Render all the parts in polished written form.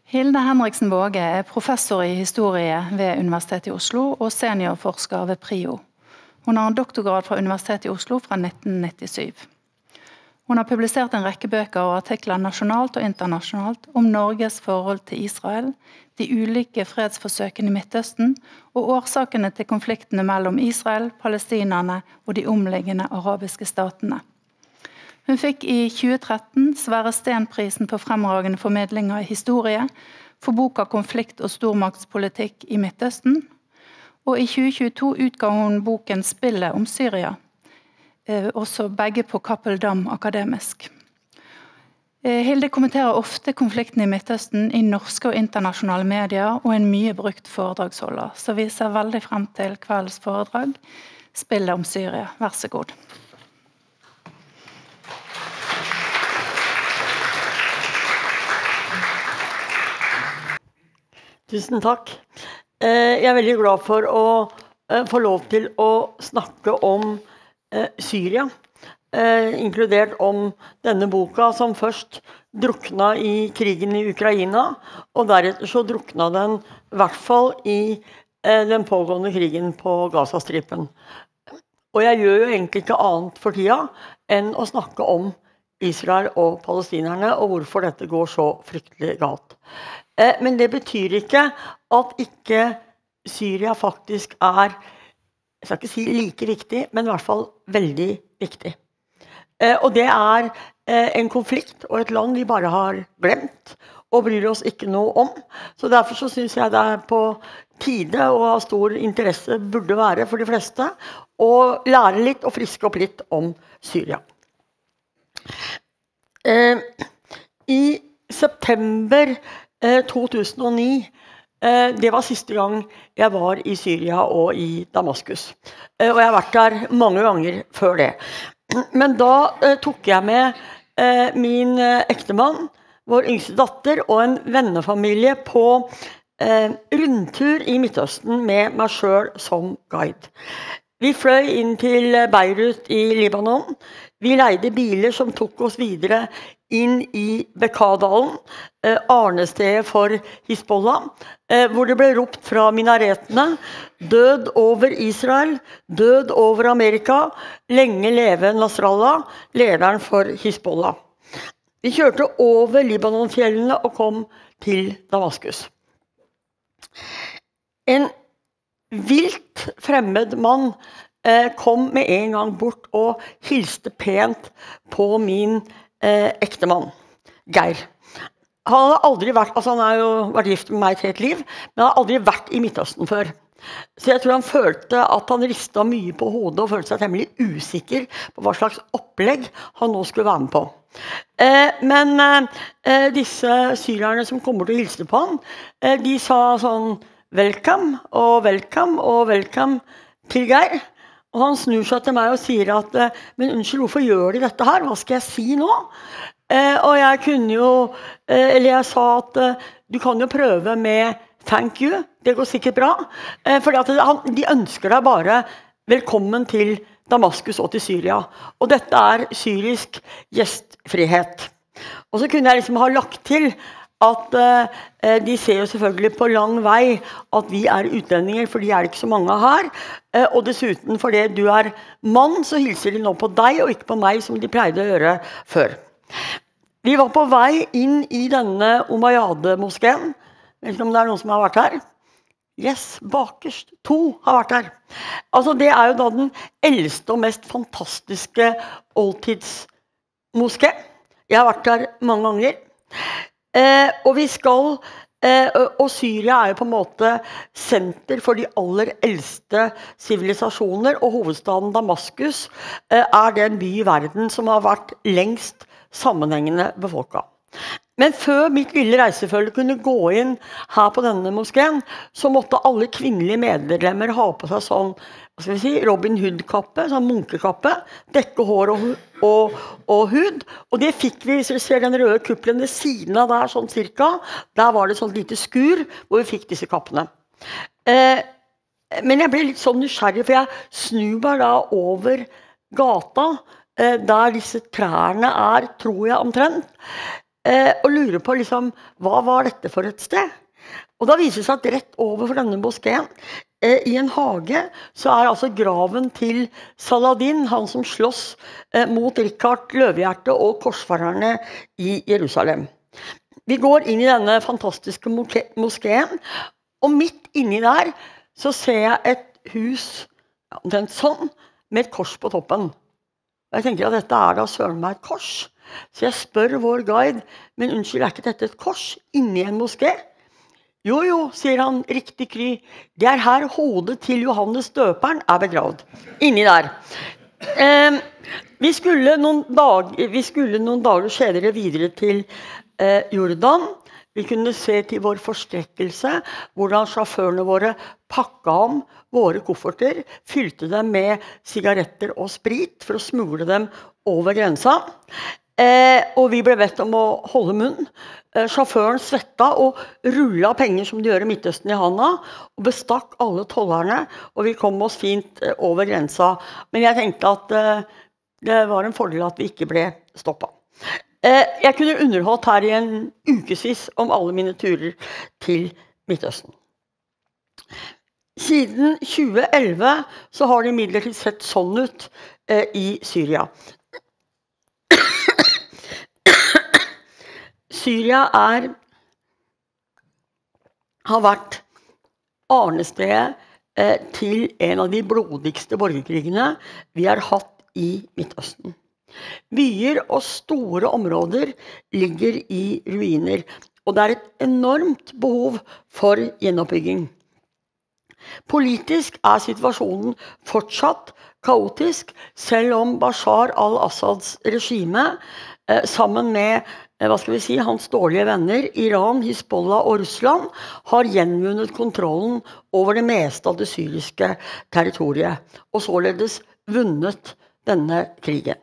Hilde Henriksen Våge er professor i historie ved Universitetet i Oslo og seniorforsker ved PRIO. Hun har en doktorgrad fra Universitetet i Oslo fra 1997. Hun har publisert en rekke bøker og artikler nasjonalt og internasjonalt om Norges forhold til Israel, de ulike fredsforsøkene i Midtøsten og årsakene til konfliktene mellom Israel, palestinerne og de omliggende arabiske statene. Hun fikk i 2013 Sverre Sten-prisen på fremragende formidlinger i historie for boka Konflikt og stormaktspolitikk i Midtøsten, og i 2022 utga hun boken Spillet om Syria, også begge på Cappelen Damm akademisk. Hilde kommenterer ofte konflikten i Midtøsten i norske og internasjonale medier og en mye brukt foredragsholder, så vi ser veldig frem til kveldens foredrag, Spillet om Syria. Vær så god. Tusen takk. Jeg er veldig glad for å få lov til å snakke om Syria, inkludert om denne boka som først drukna i krigen i Ukraina, og deretter så drukna den i hvert fall i den pågående krigen på Gazastripen. Og jeg gjør jo egentlig ikke annet for tida enn å snakke om Israel og palestinerne, og hvorfor dette går så fryktelig galt. Men det betyr ikke at ikke Syria faktisk er, jeg skal ikke si like viktig, men i hvert fall veldig viktig. Og det er en konflikt og et land vi bare har glemt og bryr oss ikke noe om. Så derfor så synes jeg det er på tide og av stor interesse burde være for de fleste å lære litt og friske opp litt om Syria. I september 2009, det var siste gang jeg var i Syria og i Damaskus. Og jeg har vært der mange ganger før det. Men da tok jeg med min ektemann, vår yngste datter og en vennefamilie på rundtur i Midtøsten med meg selv som guide. Vi fløy inn til Beirut i Libanon. Vi leide biler som tok oss videre inn i Bekaa-dalen, arnestedet for Hizbollah, hvor det ble ropt fra minaretene, død over Israel, død over Amerika, lenge leve Nasrallah, lederen for Hizbollah. Vi kjørte over Libanonfjellene og kom til Damaskus. En vilt fremmed mann kom med en gang bort og hilste pent på min ektemann, Geir. Han hadde aldri vært, altså han har jo vært gift med meg til et liv, men han hadde aldri vært i Midtøsten før. Så jeg tror han følte at han ristet mye på hodet og følte seg temmelig usikker på hva slags opplegg han nå skulle være med på. Men disse syrerne som kommer til å hilse på han, de sa sånn «Welcome» og «Welcome» og «Welcome» til Geir. Og han snur seg til meg og sier at «Men unnskyld, hvorfor gjør de dette her? Hva skal jeg si nå?» Og jeg kunne jo, eller jeg sa at du kan jo prøve med «Thank you», det går sikkert bra. Fordi at de ønsker deg bare velkommen til Damaskus og til Syria. Og dette er syrisk gjestfrihet. Og så kunne jeg liksom ha lagt til at de ser jo selvfølgelig på lang vei at vi er utlendinger, for de er det ikke så mange her. Og dessuten fordi du er mann, så hilser de nå på deg og ikke på meg, som de pleide å gjøre før. Vi var på vei inn i denne Umayyad-moskeen. Vet ikke om det er noen som har vært her? Yes, bakerst. 2 har vært her. Altså det er jo da den eldste og mest fantastiske oldtidsmoské. Jeg har vært der mange ganger. Og vi skal, og Syria er jo på en måte senter for de aller eldste sivilisasjoner, og hovedstaden Damaskus er den by i verden som har vært lengst sammenhengende befolket. Men før mitt lille reisefølge kunne gå inn her på denne moskeen, så måtte alle kvinnelige medlemmer ha på seg sånn, hva skal vi si, Robin Hood-kappe, sånn munkekappe, dekke hår og hud. Og det fikk vi, hvis dere ser den røde kuppelen ved siden av der, sånn cirka, der var det sånn lite skur hvor vi fikk disse kappene. Men jeg ble litt sånn nysgjerrig, for jeg snur meg da over gata, der disse trærne er, tror jeg omtrent. og lurer på liksom, hva var dette for et sted? Og da viser det seg at rett over for denne moskeen, i en hage, så altså graven til Saladin, han som slåss mot Richard Løvehjerte og korsfarerne i Jerusalem. Vi går inn i denne fantastiske moskeen, og midt inni der så ser jeg et hus, omtrent sånn, med et kors på toppen. Og jeg tenker at dette da søren meg et kors. Så jeg spør vår guide, men unnskyld, ikke dette et kors inni en moské? Jo, sier han, riktig kry. Det her hodet til Johannes døperen begravd. Inni der. Vi skulle noen dager senere videre til Jordan. Vi kunne se til vår forskrekkelse hvordan sjåførene våre pakket om våre kofferter, fylte dem med sigaretter og sprit for å smugle dem over grensa. Og vi ble bedt om å holde munn. Sjåføren svetta og rullet penger som de gjør i Midtøsten i handa, og bestakk alle tollerne, og vi kom oss fint over grensa. Men jeg tenkte at det var en fordel at vi ikke ble stoppet. Jeg kunne underholdt her i en ukesvis om alle mine turer til Midtøsten. Siden 2011 så har det imidlertid sett sånn ut i Syria. Syria har vært arnestedet til en av de blodigste borgerkrigene vi har hatt i Midtøsten. Byer og store områder ligger i ruiner, og det et enormt behov for gjenoppbygging. Politisk situasjonen fortsatt kaotisk, selv om Bashar al-Assads regime, sammen med hans dårlige venner, Iran, Hizbollah og Russland, har gjenvunnet kontrollen over det meste av det syriske territoriet, og således vunnet denne krigen.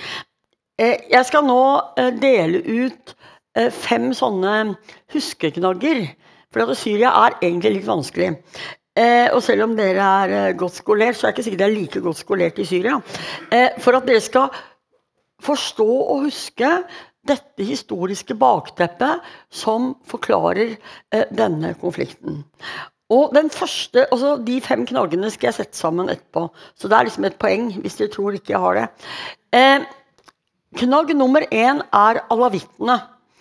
Jeg skal nå dele ut 5 sånne huskeknagger, for at Syria egentlig litt vanskelig. Og selv om dere godt skolert, så ikke sikkert dere like godt skolert i Syria. For at dere skal forstå og huske dette historiske bakteppet som forklarer denne konflikten. Og den første, altså de 5 knaggene skal jeg sette sammen etterpå, så det liksom et poeng hvis dere tror ikke jeg har det. Knagg nummer 1 alawittene.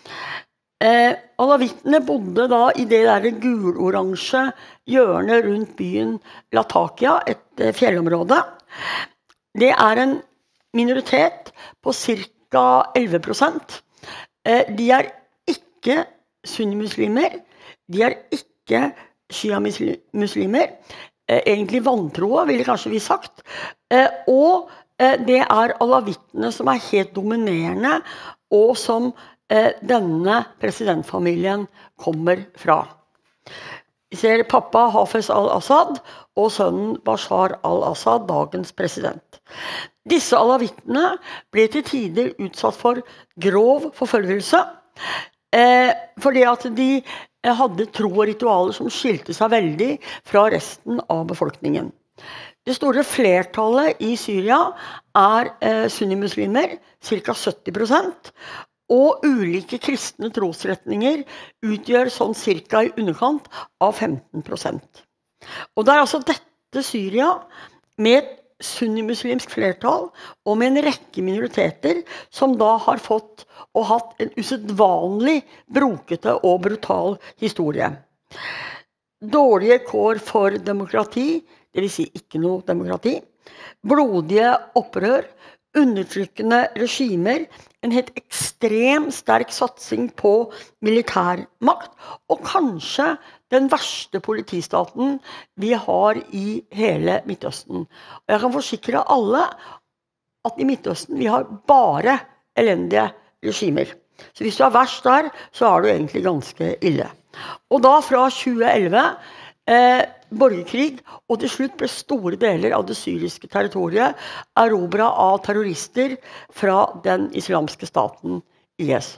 Alawittene bodde da i det der gul-oransje hjørnet rundt byen Latakia, et fjellområde. Det en minoritet på ca. 11%. De ikke sunnimuslimer, de ikke shia-muslimer, egentlig vantroe, ville kanskje vi sagt, og det alawittene som helt dominerende, og som denne presidentfamilien kommer fra. Vi ser pappa Hafez al-Assad og sønnen Bashar al-Assad, dagens president. Disse alawittene ble til tider utsatt for grov forfølgelse, fordi at de hadde tro og ritualer som skilte seg veldig fra resten av befolkningen. Det store flertallet i Syria sunnimuslimer, ca. 70%, og ulike kristne trosretninger utgjør sånn cirka i underkant av 15%. Og det altså dette Syria med et sunnimuslimsk flertall og med en rekke minoriteter som da har fått og hatt en usedvanlig brokete og brutal historie. Dårlige kår for demokrati, det vil si ikke noe demokrati, blodige opprør, undertrykkende regimer, en helt ekstremt sterk satsing på militærmakt, og kanskje den verste politistaten vi har i hele Midtøsten. Og jeg kan forsikre alle at i Midtøsten vi har bare elendige regimer. Så hvis du verst der, så du egentlig ganske ille. Og da fra 2011, borgerkrig, og til slutt ble store deler av det syriske territoriet erobret av terrorister fra den islamske staten IS.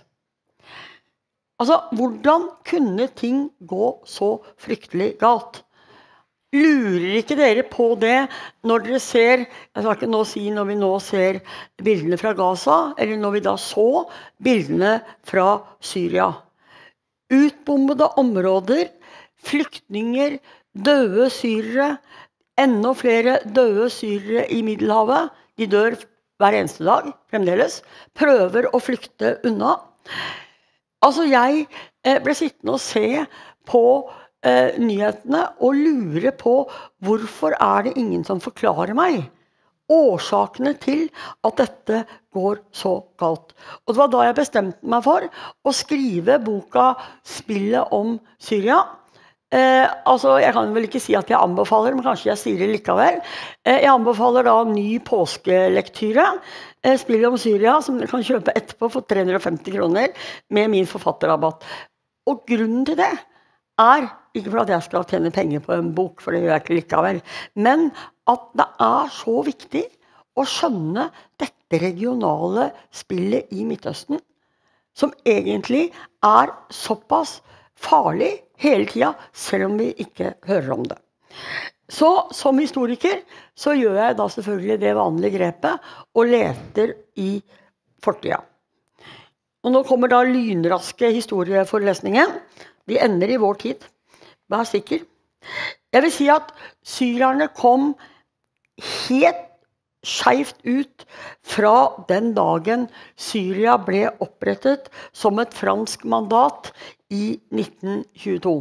Altså, hvordan kunne ting gå så fryktelig galt? Lurer ikke dere på det når dere ser, jeg skal ikke nå si når vi nå ser bildene fra Gaza, eller når vi da så bildene fra Syria. Utbombede områder, flyktninger, døde syrere, enda flere døde syrere i Middelhavet, de dør hver eneste dag, fremdeles, prøver å flykte unna. Altså jeg ble sittende og se på nyhetene og lure på hvorfor det ingen som forklarer meg årsakene til at dette går så galt. Og det var da jeg bestemte meg for å skrive boka Spillet om Syria. Altså, jeg kan vel ikke si at jeg anbefaler, men kanskje jeg sier det likevel. Jeg anbefaler da ny påskelektyre, Spillet om Syria, som dere kan kjøpe etterpå for 350 kroner med min forfatterrabatt. Og grunnen til det ikke for at jeg skal tjene penger på en bok, for det gjør jeg ikke likevel, men at det så viktig å skjønne dette regionale spillet i Midtøsten, som egentlig såpass farlig hele tiden, selv om vi ikke hører om det. Så som historiker så gjør jeg da selvfølgelig det vanlige grepet og leter i fortiden. Og nå kommer da lynraske historieforelesningen. De ender i vår tid, vær sikker. Jeg vil si at syrerne kom helt skjevt ut fra den dagen Syria ble opprettet som et fransk mandat i 1922.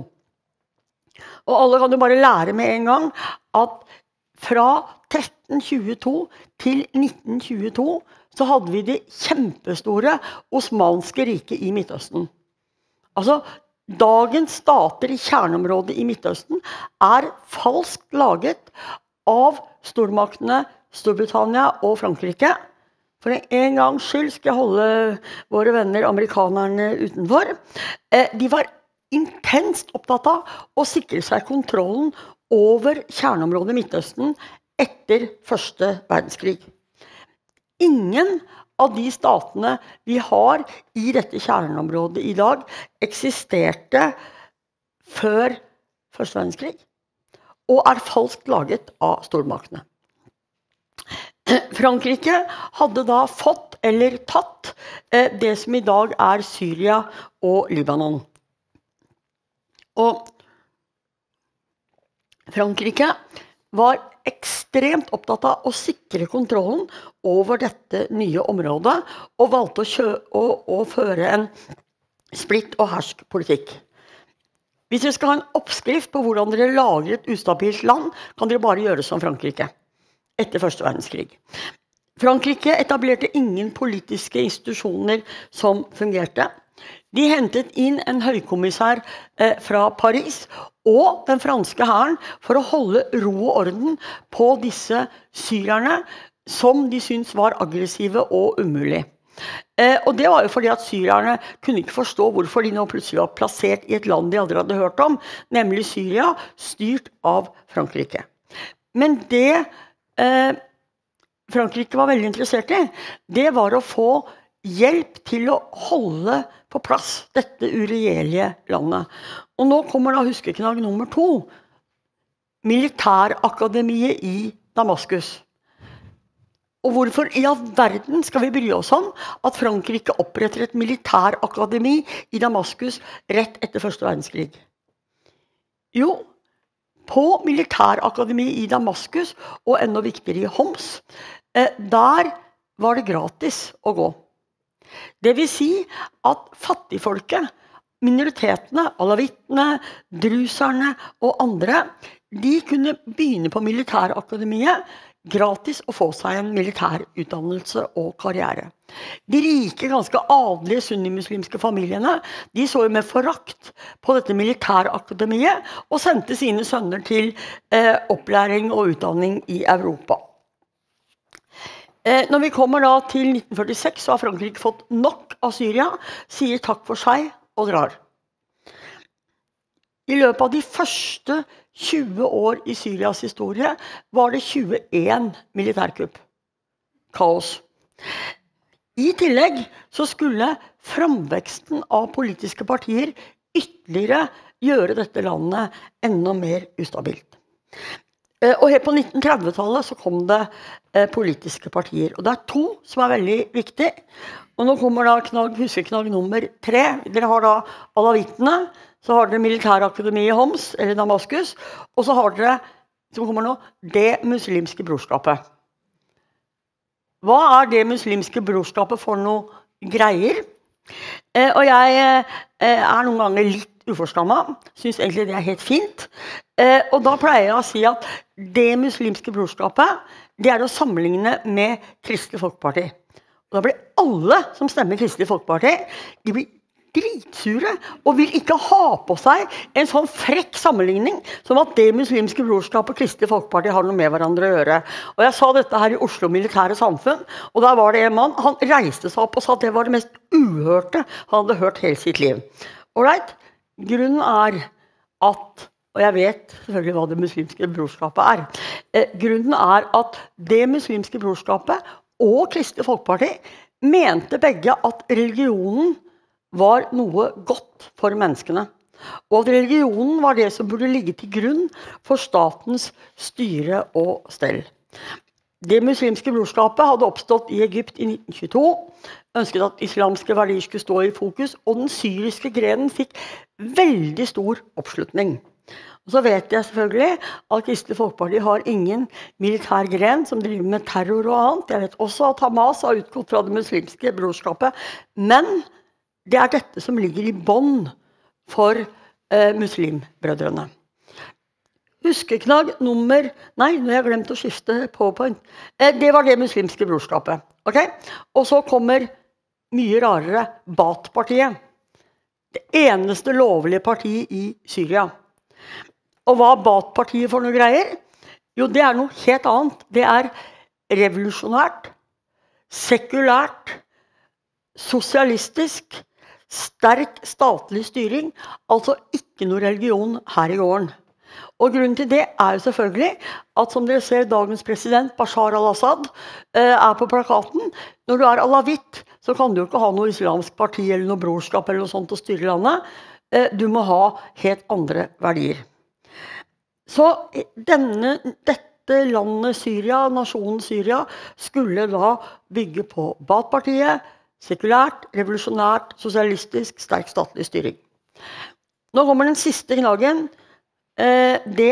Og alle kan jo bare lære med en gang at fra 1322 til 1922 så hadde vi det kjempestore osmanske riket i Midtøsten. Altså, dagens stater i kjerneområdet i Midtøsten falskt laget av stormaktene Storbritannia og Frankrike. For en gangs skyld skal jeg holde våre venner amerikanerne utenfor. De var intenst opptatt av å sikre seg kontrollen over kjerneområdet i Midtøsten etter første verdenskrig. Ingen av de statene vi har i dette kjerneområdet i dag eksisterte før første verdenskrig og falskt laget av stormaktene. Frankrike hadde da fått eller tatt det som i dag Syria og Libanon. Og Frankrike var ekstremt opptatt av å sikre kontrollen over dette nye området, og valgte å føre en splitt og hersk politikk. Hvis dere skal ha en oppskrift på hvordan dere lager et ustabilt land, kan dere bare gjøre som Frankrike etter første verdenskrig. Frankrike etablerte ingen politiske institusjoner som fungerte. De hentet inn en høykommissær fra Paris og den franske hæren for å holde ro og orden på disse syrerne som de syntes var aggressive og umulig. Og det var jo fordi at syrerne kunne ikke forstå hvorfor de nå plutselig var plassert i et land de aldri hadde hørt om, nemlig Syria, styrt av Frankrike. Men det Frankrike var veldig interessert i, det var å få hjelp til å holde på plass dette uregjerlige landet. Og nå kommer da huskeknagg nummer 2, militærakademiet i Damaskus. Og hvorfor i all verden skal vi bry oss om at Frankrike oppretter et militærakademi i Damaskus rett etter første verdenskrig? Jo, på militærakademiet i Damaskus, og enda viktigere i Homs, der var det gratis å gå. Det vil si at fattigfolket, minoritetene, alawittene, druserne og andre, de kunne begynne på militærakademiet gratis å få seg en militær utdannelse og karriere. De rike, ganske adelige sunnimuslimske familiene, de så jo med forakt på dette militærakademiet og sendte sine sønner til opplæring og utdanning i Europa. Når vi kommer da til 1946, så har Frankrike fått nok av Syria, sier takk for seg og drar. I løpet av de første 20 år i Syrias historie var det 21 militærkupp. Kaos. I tillegg så skulle framveksten av politiske partier ytterligere gjøre dette landet enda mer ustabilt. Og helt på 1930-tallet så kom det politiske partier. Og det to som veldig viktige. Og nå kommer da huskeknagg nummer 3. Dere har da alawittene, så har dere militærakademiet i Homs, eller Damaskus, og så har dere, som kommer nå, det muslimske brorskapet. Hva det muslimske brorskapet for noe greier? Og jeg noen ganger litt uforskammet, synes egentlig det helt fint. Og da pleier jeg å si at det muslimske brorskapet, det å sammenligne med Kristelig Folkeparti. Og da blir alle som stemmer Kristelig Folkeparti, de blir dritsure og vil ikke ha på seg en sånn frekk sammenligning som at det muslimske brorskapet og Kristelig Folkeparti har noe med hverandre å gjøre. Og jeg sa dette her i Oslo Militære Samfunn, og der var det en mann, han reiste seg opp og sa at det var det mest uhørte han hadde hørt hele sitt liv. Alright, grunnen at, og jeg vet selvfølgelig hva det muslimske brorskapet grunnen at det muslimske brorskapet og Kristelig Folkeparti mente begge at religionen var noe godt for menneskene. Og at religionen var det som burde ligge til grunn for statens styre og stell. Det muslimske brorskapet hadde oppstått i Egypt i 1922, ønsket at islamske verdier skulle stå i fokus, og den syriske grenen fikk veldig stor oppslutning. Og så vet jeg selvfølgelig at Kristelig Folkeparti har ingen militær gren som driver med terror og annet. Jeg vet også at Hamas har utgått fra det muslimske brorskapet, men det dette som ligger i bånd for muslimbrødrene. Huskeknagg nummer... Nei, nå har jeg glemt å skifte PowerPoint. Det var det muslimske brorskapet. Okay? Og så kommer mye rarere Baath-partiet. Det eneste lovlige partiet i Syria. Og hva Baath-partiet for noe greier? Jo, det noe helt annet. Det revolusjonært, sekulært, sosialistisk, sterk statlig styring, altså ikke noe religion her i gården. Og grunnen til det jo selvfølgelig at som dere ser dagens president Bashar al-Assad på plakaten. Når du alawitt, så kan du jo ikke ha noe islamsk parti eller noe brorskap eller noe sånt å styre landet. Du må ha helt andre verdier. Så dette landet Syria, nasjonen Syria, skulle da bygge på Baath-partiet, sekulært, revolusjonært, sosialistisk, sterk statlig styring. Nå kommer den siste knaggen. Det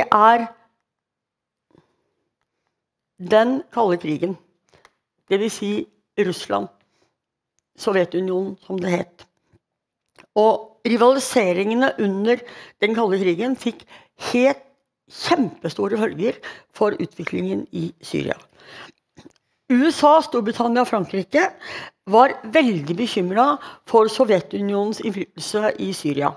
den kalde krigen. Det vil si Russland, Sovjetunionen som det het. Og rivaliseringene under den kalde krigen fikk kjempestore følger for utviklingen i Syria. USA, Storbritannia og Frankrike var veldig bekymret for Sovjetunionens innflytelse i Syria.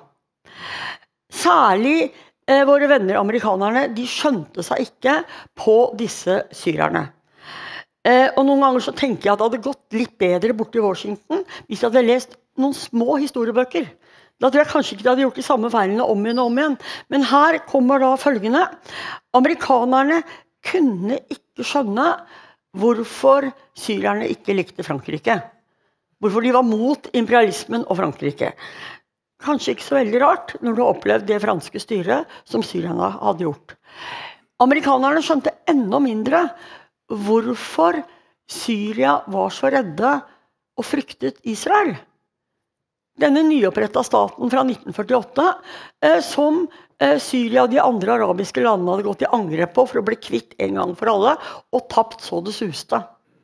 Særlig våre venner amerikanerne, de skjønte seg ikke på disse syrerne. Og noen ganger så tenker jeg at det hadde gått litt bedre borte i Washington hvis jeg hadde lest noen små historiebøker. Da tror jeg kanskje ikke de hadde gjort de samme feilene om igjen og om igjen. Men her kommer da følgende. Amerikanerne kunne ikke skjønne hvorfor syrerne ikke likte Frankrike. Hvorfor de var mot imperialismen og Frankrike. Kanskje ikke så veldig rart når du har opplevd det franske styret som syrerne hadde gjort. Amerikanerne skjønte enda mindre hvorfor Syria var så redde og fryktet Israel. Denne nyopprettet staten fra 1948, som Syria og de andre arabiske landene hadde gått i angrep på for å bli kvitt en gang for alle, og tapt så det suste.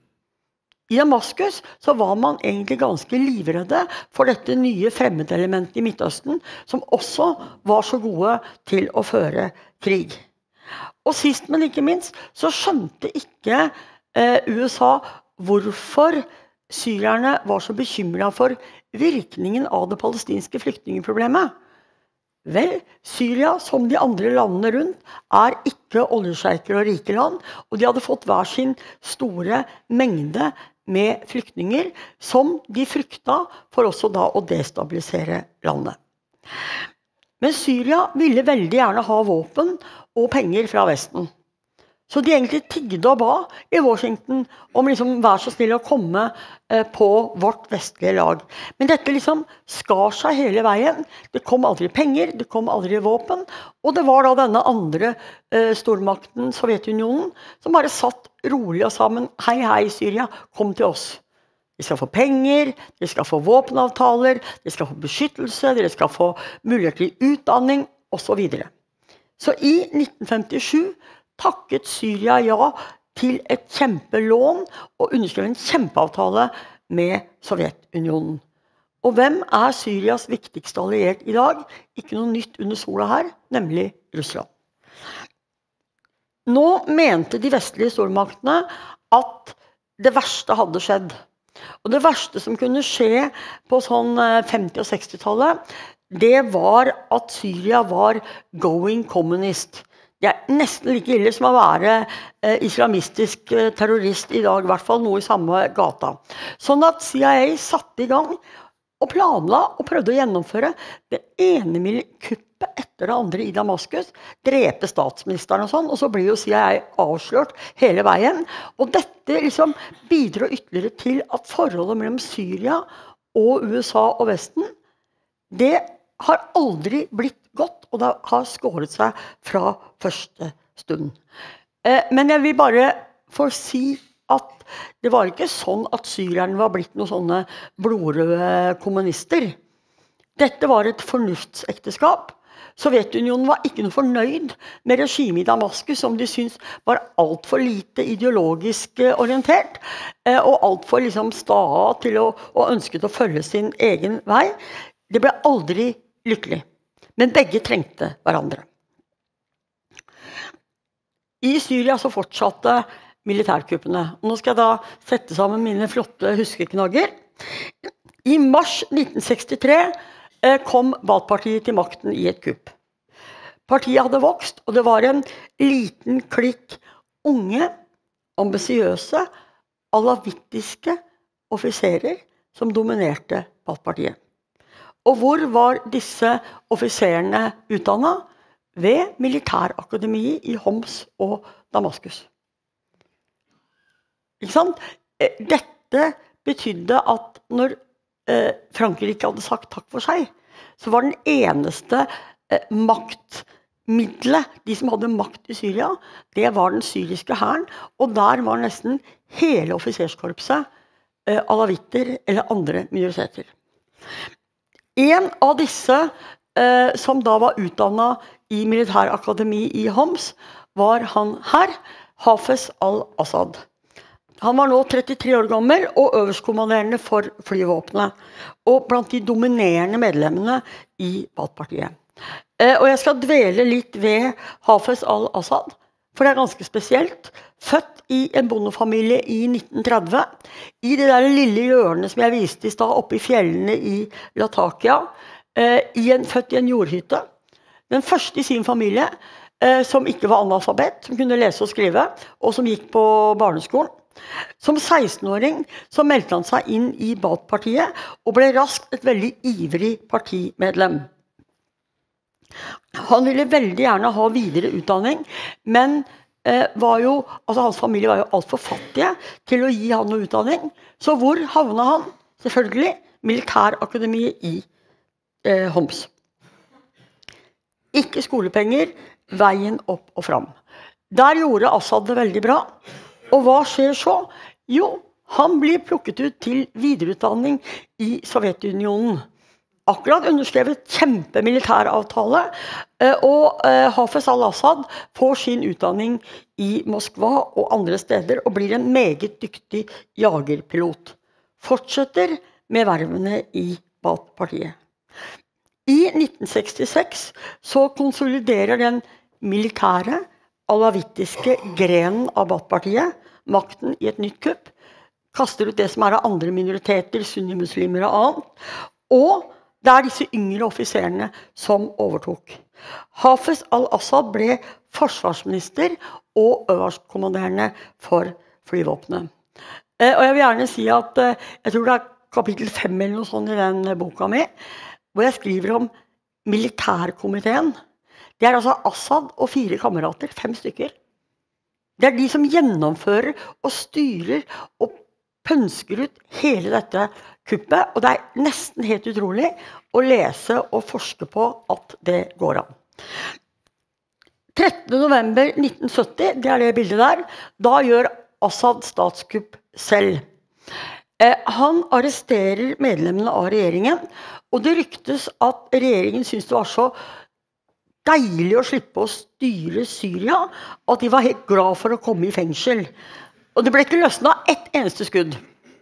I Damaskus så var man egentlig ganske livredde for dette nye fremmedelementet i Midtøsten, som også var så gode til å føre krig. Og sist, men ikke minst, så skjønte ikke USA hvorfor syrerne var så bekymret for virkningen av det palestinske flyktningeproblemet. Vel, Syria, som de andre landene rundt, ikke oljesjeiker og rike land, og de hadde fått hver sin store mengde med flyktninger, som de frykta for også da å destabilisere landet. Men Syria ville veldig gjerne ha våpen og penger fra Vesten. Så de egentlig tigget og ba i Washington om liksom, vær så snill å komme på vårt vestlige lag. Men dette liksom skar seg hele veien. Det kom aldri penger, det kom aldri våpen. Og det var da denne andre stormakten, Sovjetunionen, som bare satt rolig og sammen. Hei, hei, Syria, kom til oss. De skal få penger, de skal få våpenavtaler, de skal få beskyttelse, de skal få mulighet til utdanning, og så videre. Så i 1957 takket Syria ja til et kjempelån og underskrev en kjempeavtale med Sovjetunionen. Og hvem er Syrias viktigste alliert i dag? Ikke noe nytt under sola her, nemlig Russland. Nå mente de vestlige stormaktene at det verste hadde skjedd. Og det verste som kunne skje på sånn 50- og 60-tallet, det var at Syria var going communist. Det er nesten like ille som å være islamistisk terrorist i dag, i hvert fall noe i samme gata. Sånn at CIA satte i gang og planla og prøvde å gjennomføre det ene kuppet etter det andre i Damaskus, drepe statsministeren og sånn, og så blir jo CIA avslørt hele veien. Og dette liksom bidrar ytterligere til at forholdet mellom Syria og USA og Vesten, det har aldri blitt godt, og det har skåret seg fra første stund. Men jeg vil bare få si at det var ikke sånn at syrerne var blitt noen sånne blodrøde kommunister. Dette var et fornuftsekteskap. Sovjetunionen var ikke noe fornøyd med regimet i Damaskus, som de syntes var alt for lite ideologisk orientert, og alt for liksom sta til å ønsket å følge sin egen vei. Det ble aldri lykkelig, men begge trengte hverandre. I Syria så fortsatte militærkuppene. Nå skal jeg da sette sammen mine flotte huskeknagger. I mars 1963 kom Baath-partiet til makten i et kupp. Partiet hadde vokst, og det var en liten klikk unge, ambisiøse, alavittiske offiserer som dominerte Baath-partiet. Og hvor var disse offiserene utdannet? Ved militærakademiet i Homs og Damaskus. Ikke sant? Dette betydde at når Frankrike hadde sagt takk for seg, så var den eneste maktmiddelet, de som hadde makt i Syria, det var den syriske hæren, og der var nesten hele offiserskorpset alavitter eller andre minoriteter. En av disse som da var utdannet i militærakademi i Homs, var han her, Hafez al-Assad. Han var nå 33 år gammel og øverstkommanderende for flyvåpenet, og blant de dominerende medlemmene i Baath-partiet. Og jeg skal dvele litt ved Hafez al-Assad, for det er ganske spesielt. Født i en bondefamilie i 1930, i det der lille hjørnet som jeg viste i stad, oppe i fjellene i Latakia, født i en jordhytte. Den første i sin familie, som ikke var analfabet, som kunne lese og skrive, og som gikk på barneskolen. Som 16-åring så meldte han seg inn i Baath-partiet, og ble raskt et veldig ivrig partimedlem. Han ville veldig gjerne ha videre utdanning, men hans familie var jo alt for fattige til å gi han noe utdanning. Så hvor havnet han? Selvfølgelig militærakademiet i Homs. Ikke skolepenger, veien opp og fram. Der gjorde Assad det veldig bra. Og hva skjer så? Jo, han blir plukket ut til videreutdanning i Sovjetunionen. Akkurat underskrevet kjempemilitæravtale, og Hafez al-Assad får sin utdanning i Moskva og andre steder, og blir en meget dyktig jagerpilot. Fortsetter med vervene i Baath-partiet. I 1966 så konsoliderer den militære, alavittiske grenen av Baath-partiet makten i et nytt kupp, kaster ut det som av andre minoriteter, sunnimuslimer og annet, og det er disse yngre offiserene som overtok. Hafez al-Assad ble forsvarsminister og øverstkommanderende for flyvåpenet. Og jeg vil gjerne si at jeg tror det er kapittel 5 eller noe sånt i den boka mi, hvor jeg skriver om militærkomiteen. Det er altså Assad og 4 kamerater, 5 stykker. Det de som gjennomfører og styrer og pønsker ut hele dette kuppet, og det nesten helt utrolig å lese og forske på at det går an. 13. november 1970, det det bildet der, da gjør Assad statskupp selv. Han arresterer medlemmene av regjeringen, og det ryktes at regjeringen synes det var så deilig å slippe å styre Syria, at de var helt glad for å komme i fengsel. Og det ble ikke løsnet ett eneste skudd.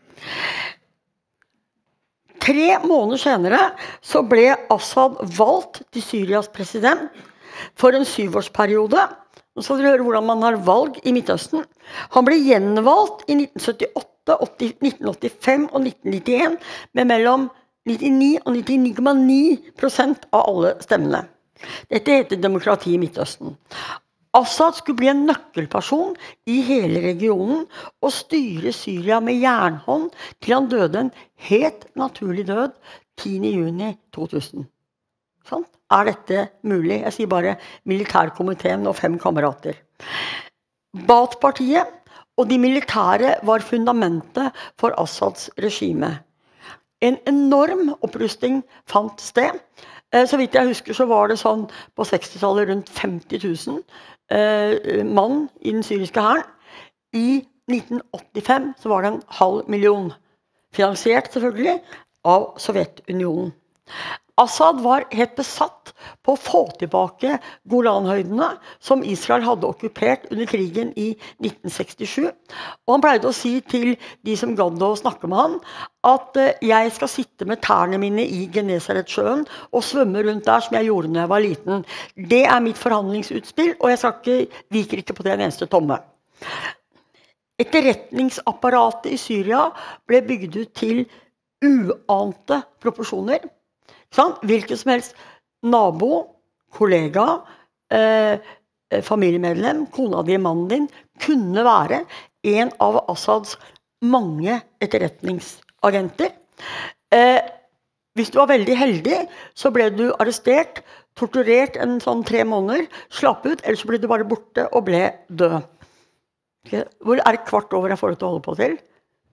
3 måneder senere så ble Assad valgt til Syrias president for en 7-årsperiode. Nå skal dere høre hvordan man har valg i Midtøsten. Han ble gjenvalgt i 1978, 1985 og 1991 med mellom 99 og 99,9% av alle stemmene. Dette heter demokrati i Midtøsten. Assad skulle bli en nøkkelperson i hele regionen og styre Syria med jernhånd til han døde en helt naturlig død 10. juni 2000. Sånn? Dette mulig? Jeg sier bare militærkomiteen og 5 kamerater. Baath-partiet og de militære var fundamentet for Assads regime. En enorm opprustning fant sted. Så vidt jeg husker så var det sånn på 60-tallet rundt 50 000 mann i den syriske hæren. I 1985 så var det 500 000, finansiert selvfølgelig av Sovjetunionen. Assad var helt besatt på å få tilbake Golanhøydene som Israel hadde okkupert under krigen i 1967. Og han pleide å si til de som gadd å snakke med han, at jeg skal sitte med tærne mine i Genesaretsjøen og svømme rundt der som jeg gjorde når jeg var liten. Det mitt forhandlingsutspill, og jeg viker ikke på det en eneste tomme. Etterretningsapparatet i Syria ble bygd ut til uante proporsjoner. Hvilket som helst nabo, kollega, familiemedlem, kona di, mannen din, kunne være en av Assads mange etterretningsagenter. Hvis du var veldig heldig, så ble du arrestert, torturert en sånn 3 måneder, slapp ut, eller så ble du bare borte og ble død. Hvor det kvart over jeg får det til å holde på til?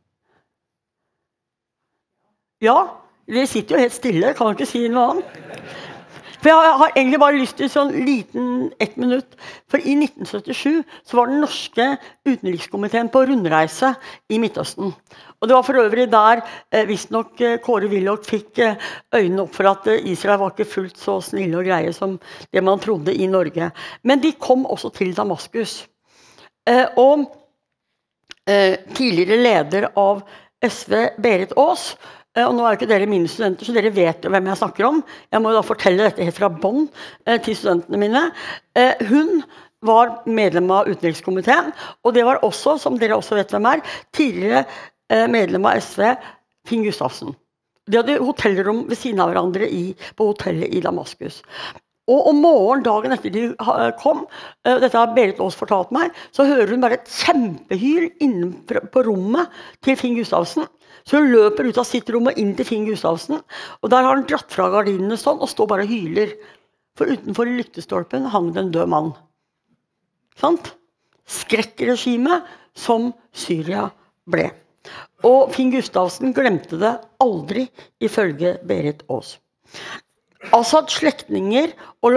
Ja, dere sitter jo helt stille, kan ikke si noe annet. For jeg har egentlig bare lyst til sånn liten 1 minutt. For i 1977 så var den norske utenrikskomiteen på rundreise i Midtøsten. Og det var for øvrig der, hvis nok Kåre Willoch fikk øynene opp for at Israel var ikke fullt så snille og greie som det man trodde i Norge. Men de kom også til Damaskus. Og tidligere leder av SV, Berit Aas, og nå ikke dere mine studenter, så dere vet hvem jeg snakker om. Jeg må jo da fortelle dette helt fra bånn til studentene mine. Hun var medlem av utenrikskomiteen, og det var også, som dere også vet hvem tidligere medlem av SV, Finn Gustavsen. De hadde hotellrom ved siden av hverandre på hotellet i Damaskus. Og om morgenen, dagen etter de kom, dette har Berit Aas fortalt meg, så hører hun bare et kjempehyl inne på rommet til Finn Gustavsen. Så hun løper ut av sitt rom og inn til Finn Gustavsen, og der har han dratt fra gardinene sånn, og står bare og hyler. For utenfor i lyktestolpen hang det en død mann. Sant? Skrekkregime som Syria ble. Og Finn Gustavsen glemte det aldri, ifølge Berit Aas. Assads slektninger og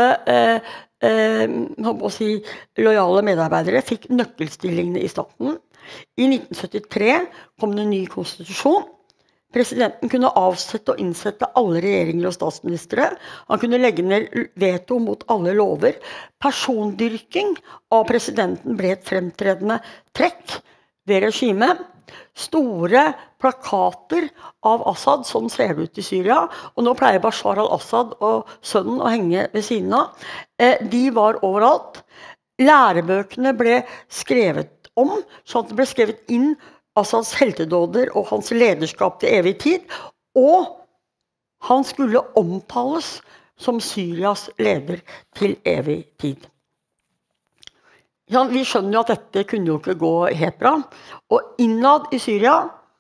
lojale medarbeidere fikk nøkkelstillingene i staten. I 1973 kom det en ny konstitusjon. Presidenten kunne avsette og innsette alle regjeringer og statsministre. Han kunne legge ned veto mot alle lover. Persondyrking av presidenten ble et fremtredende trekk ved regimet. Store plakater av Assad, sånn ser det ut i Syria, og nå pleier Bashar al-Assad og sønnen å henge ved siden av. De var overalt. Lærebøkene ble skrevet om, sånn at det ble skrevet inn Assads heltedåder og hans lederskap til evig tid, og han skulle omtales som Syrias leder til evig tid. Ja, vi skjønner jo at dette kunne jo ikke gå helt bra, og innad i Syria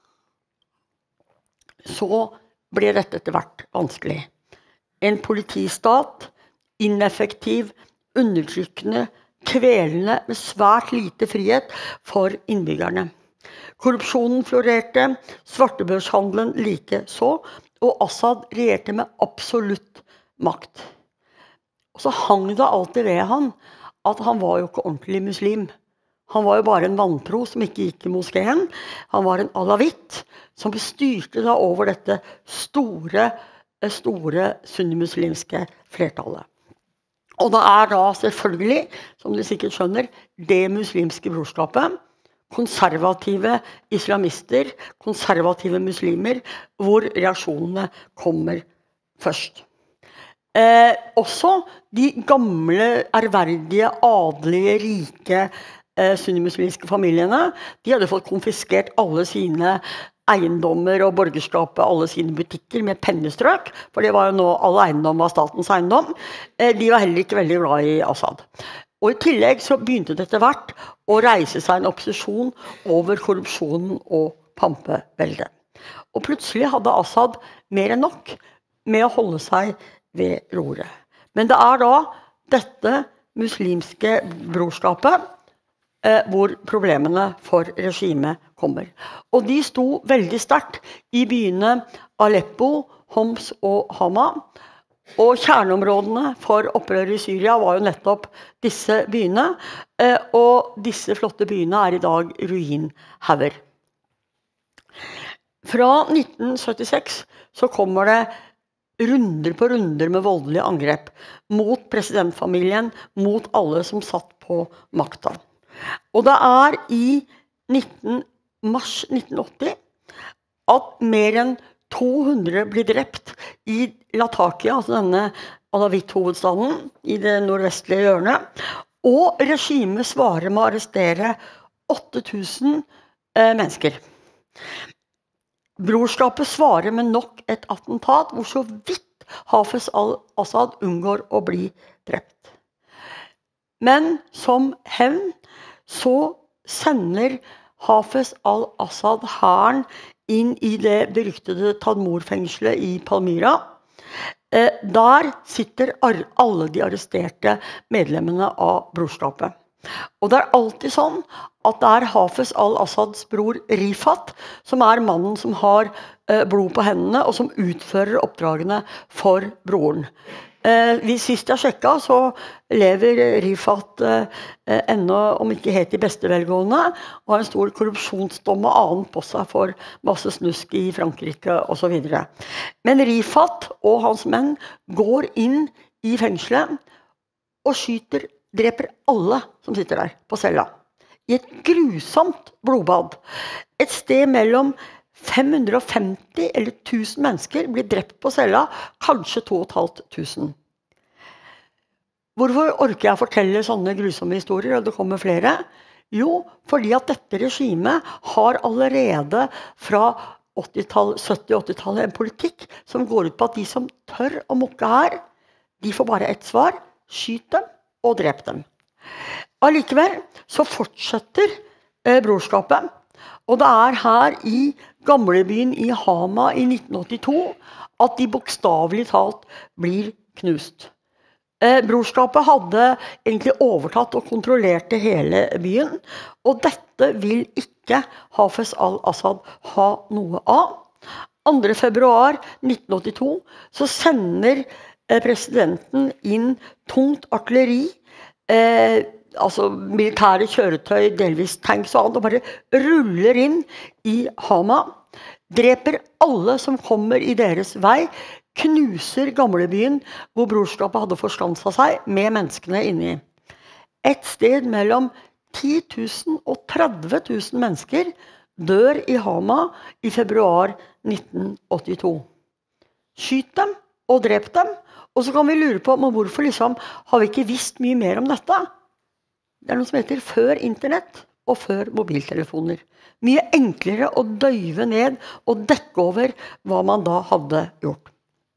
så ble dette etter hvert vanskelig. En politistat, ineffektiv, undertrykkende, kvelende med svært lite frihet for innbyggerne. Korrupsjonen florerte, svartebørshandelen like så, og Assad regjerte med absolutt makt. Og så hang det alltid ved han at han var jo ikke ordentlig muslim. Han var jo bare en vantro som ikke gikk i moskeen. Han var en alawitt som styrte da over dette store sunnimuslimske flertallet. Og det da selvfølgelig, som du sikkert skjønner, det muslimske brorskapet, konservative islamister, konservative muslimer, hvor reaksjonene kommer først. Også de gamle, ærverdige, adelige, rike sunnimuslimske familiene, de hadde fått konfiskert alle sine eiendommer og borgerskapet, alle sine butikker med pennestrøk, for det var jo nå, alle eiendom var statens eiendom. De var heller ikke veldig glad i Assad. Og i tillegg så begynte det etter hvert å reise seg en opposisjon over korrupsjonen og pampeveldet. Og plutselig hadde Assad mer enn nok med å holde seg ved roret. Men det da dette muslimske brorskapet hvor problemene for regimet kommer. Og de sto veldig sterkt i byene Aleppo, Homs og Hama. Og kjerneområdene for opprøret i Syria var jo nettopp disse byene, og disse flotte byene i dag ruinhauger. Fra 1976 så kommer det runder på runder med voldelige angrep mot presidentfamilien, mot alle som satt på makta. Og det i mars 1980 at mer enn 200 blir drept i Latakia, altså denne Alawit-hovedstaden i det nordvestlige hjørnet, og regimet svarer med å arrestere 8000 mennesker. Brorskapet svarer med nok et attentat, hvor så vidt Hafez al-Assad unngår å bli drept. Men som hevn så sender Hafez al-Assad hæren inn i det beryktede Tadmor-fengselet i Palmyra. Der sitter alle de arresterte medlemmene av brorskapet. Og det alltid sånn at det Hafez al-Assads bror Rifat, som mannen som har blod på hendene, og som utfører oppdragene for broren. Sist jeg sjekket, så lever Rifat ennå, om ikke helt i beste velgående, og har en stor korrupsjonsdom og annet på seg for masse snusk i Frankrike og så videre. Men Rifat og hans menn går inn i fengselet og dreper alle som sitter der på cella. I et grusomt blodbad. Et sted mellom 550 eller 1000 mennesker blir drept på cella, kanskje 2500. Hvorfor orker jeg å fortelle sånne grusomme historier, og det kommer flere? Jo, fordi at dette regimet har allerede fra 70-80-tallet en politikk som går ut på at de som tør å mukke her, de får bare ett svar: skyt dem og drep dem. Allikevel så fortsetter brorskapet, og det her i gamlebyen i Hama i 1982 at de bokstavelig talt blir knust. Brorskapet hadde egentlig overtatt og kontrollerte hele byen, og dette vil ikke Hafez al-Assad ha noe av. 2. februar 1982 så sender presidenten inn tungt artilleri, altså militære kjøretøy, delvis tanks og annet, og bare ruller inn i Hama, dreper alle som kommer i deres vei, knuser gamlebyen hvor brorskapet hadde forstanset seg med menneskene inni. Et sted mellom 10 000 og 30 000 mennesker dør i Hama i februar 1982. Skyt dem og drep dem, og så kan vi lure på hvorfor har vi ikke visst mye mer om dette. Det noe som heter før internett og før mobiltelefoner. Mye enklere å døyve ned og dekke over hva man da hadde gjort.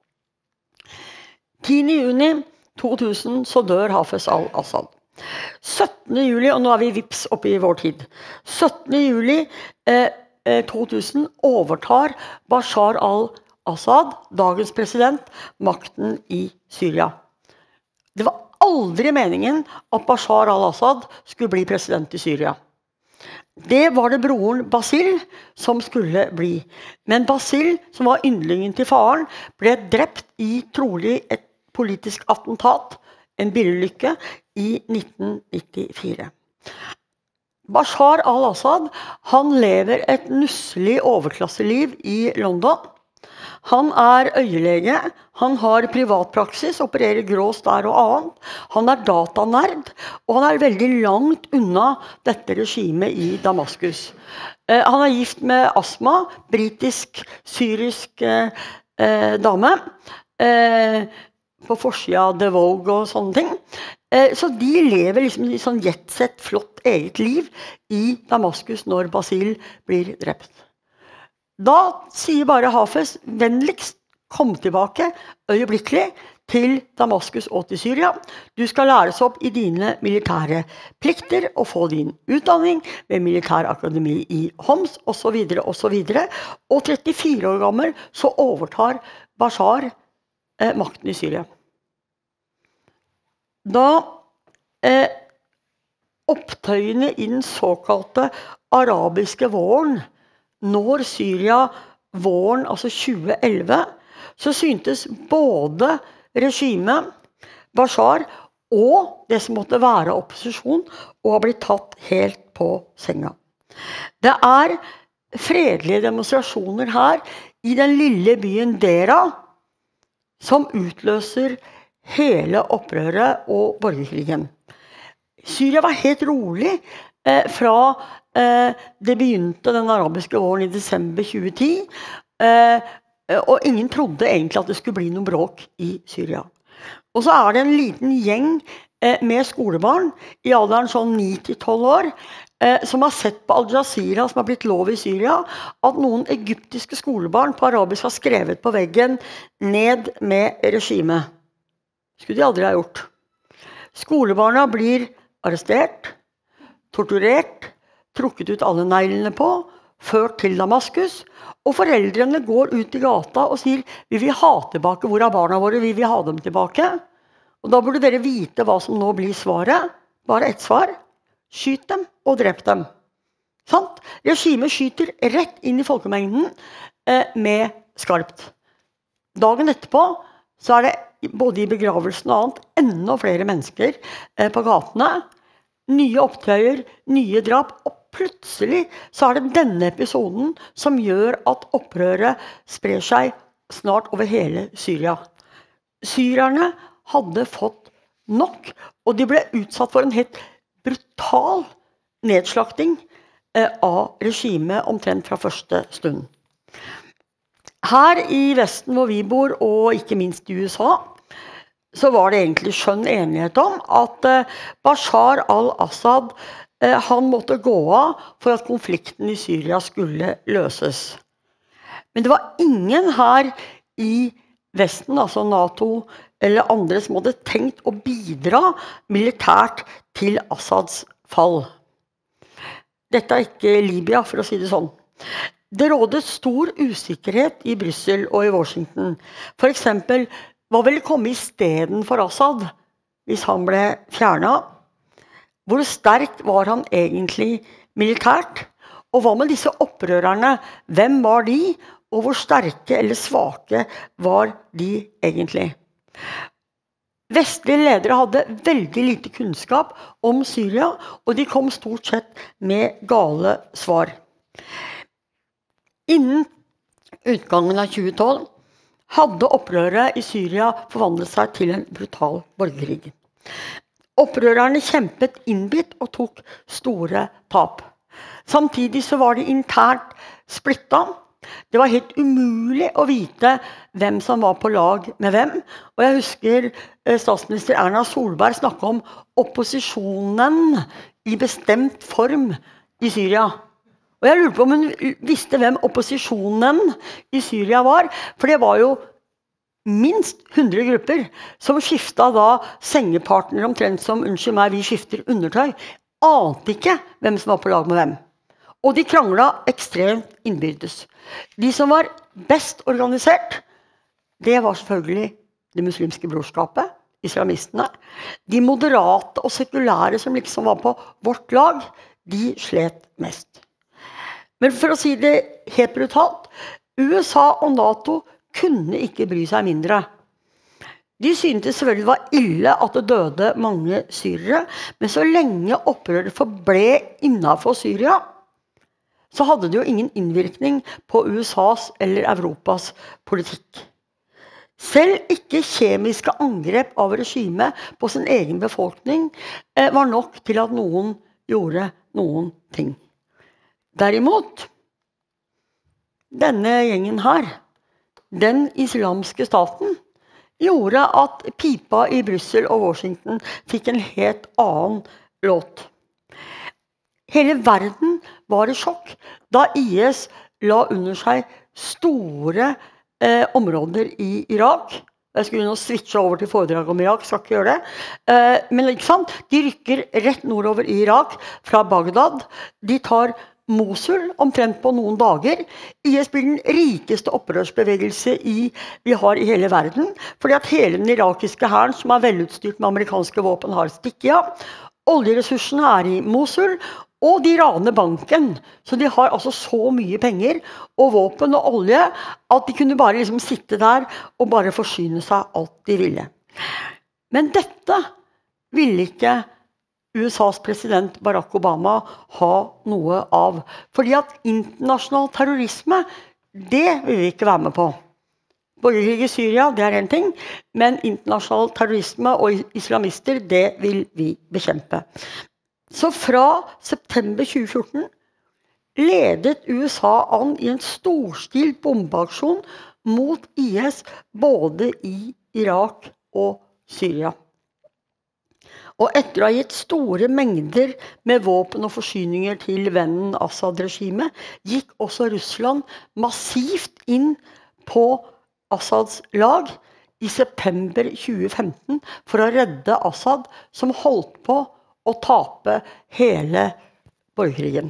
10. juni 2000 så dør Hafez al-Assad. 17. juli, og nå vi vips oppe i vår tid, 17. juli 2000 overtar Bashar al-Assad, dagens president, makten i Syria. Det var aldri meningen at Bashar al-Assad skulle bli president i Syria. Det var det broren Basil som skulle bli. Men Basil, som var yndlingen til faren, ble drept i trolig et politisk attentat, en bilulykke, i 1994. Bashar al-Assad, han lever et nusselig overklasseliv i London. Han øyelege, han har privatpraksis, opererer grås der og annet. Han datanerd, og han veldig langt unna dette regimet i Damaskus. Han gift med Asma, britisk-syrisk dame, på forsiden av The Vogue og sånne ting. Så de lever liksom i sånn jetset, flott eget liv i Damaskus når Basil blir drept. Da sier bare Hafez, vennligst kom tilbake øyeblikkelig til Damaskus og til Syria. Du skal læres opp i dine militære plikter og få din utdanning ved militærakademi i Homs, og så videre, og så videre. Og 34 år gammel så overtar Bashar makten i Syria. Da opptøyene i den såkalte arabiske våren når Syria våren, altså 2011, så syntes både regimet, Bashar og det som måtte være opposisjon, å ha blitt tatt helt på senga. Det fredelige demonstrasjoner her i den lille byen Dera som utløser hele opprøret og borgerkrigen. Syria var helt rolig fra det begynte den arabiske våren i desember 2010, og ingen trodde egentlig at det skulle bli noen bråk i Syria. Og så det en liten gjeng med skolebarn i alderen sånn 9-12 år, som har sett på Al Jazeera, som har blitt lov i Syria, at noen egyptiske skolebarn på arabisk har skrevet på veggen ned med regimet. Skulle de aldri ha gjort. Skolebarna blir arrestert, torturert, trukket ut alle neglene på, ført til Damaskus, og foreldrene går ut i gata og sier, vi vil ha tilbake, hvor barna våre, vi vil ha dem tilbake. Og da burde dere vite hva som nå blir svaret. Bare ett svar. Skyt dem og drep dem. Sant? Regimet skyter rett inn i folkemengden med skarpt. Dagen etterpå så det både i begravelsen og annet enda flere mennesker på gatene. Nye opptøyer, nye drap, og plutselig så det denne episoden som gjør at opprøret sprer seg snart over hele Syria. Syrerne hadde fått nok, og de ble utsatt for en helt brutal nedslakting av regimet omtrent fra første stund. Her i Vesten hvor vi bor, og ikke minst i USA, så var det egentlig skjønn enighet om at Bashar al-Assad han måtte gå av for at konflikten i Syria skulle løses. Men det var ingen her i Vesten, altså NATO eller andre, som hadde tenkt å bidra militært til Assads fall. Dette ikke Libya, for å si det sånn. Det rådet stor usikkerhet i Brussel og i Washington. For eksempel, hva ville komme i stedet for Assad hvis han ble fjernet? Hvor sterkt var han egentlig militært? Og hva med disse opprørerne? Hvem var de? Og hvor sterke eller svake var de egentlig? Vestlige ledere hadde veldig lite kunnskap om Syria, og de kom stort sett med gale svar. Innen utgangen av 2012 hadde opprøret i Syria forvandlet seg til en brutal borgerkrig. Opprørerne kjempet innbitt og tok store tap. Samtidig så var de internt splittet. Det var helt umulig å vite hvem som var på lag med hvem. Og jeg husker statsminister Erna Solberg snakke om opposisjonen i bestemt form i Syria. Og jeg lurer på om hun visste hvem opposisjonen i Syria var, for det var jo minst 100 grupper som skiftet da sengepartner omtrent som, unnskyld meg, vi skifter undertøy. Ante ikke hvem som var på lag med hvem. Og de kranglet ekstremt innbyrdes. De som var best organisert, det var selvfølgelig det muslimske brorskapet, islamistene. De moderate og sekulære som liksom var på vårt lag, de slet mest. Men for å si det helt brutalt, USA og NATO kunne ikke bry seg mindre. De syntes selvfølgelig det var ille at det døde mange syrere, men så lenge opprøret forble innenfor Syria, så hadde det jo ingen innvirkning på USAs eller Europas politikk. Selv ikke kjemiske angrep av regimet på sin egen befolkning var nok til at noen gjorde noen ting. Derimot, denne gjengen her, den islamske staten, gjorde at pipa i Brussel og Washington fikk en helt annen låt. Hele verden var i sjokk da IS la under seg store områder i Irak. Jeg skulle nå switche over til foredrag om Irak, skal ikke gjøre det. Men ikke sant? De rykker rett nordover i Irak fra Bagdad. De tar Mosul omtrent på noen dager. IS blir den rikeste opprørsbevegelse vi har i hele verden, fordi at hele den irakiske hæren, som er velutstyrt med amerikanske våpen, har stikket av. Oljeressursene er i Mosul, og de raner banken. Så de har altså så mye penger og våpen og olje at de kunne bare liksom sitte der og bare forsyne seg alt de ville. Men dette ville ikke USAs president Barack Obama ha noe av. Fordi at internasjonal terrorisme, det vil vi ikke være med på. Borgerkrig i Syria, det er en ting, men internasjonal terrorisme og islamister, det vil vi bekjempe. Så fra september 2014 ledet USA an i en storstilt bombeaksjon mot IS både i Irak og Syria. Og etter å ha gitt store mengder med våpen og forsyninger til vennen Assad-regimet, gikk også Russland massivt inn på Assads lag i september 2015 for å redde Assad, som holdt på å tape hele borgerkrigen.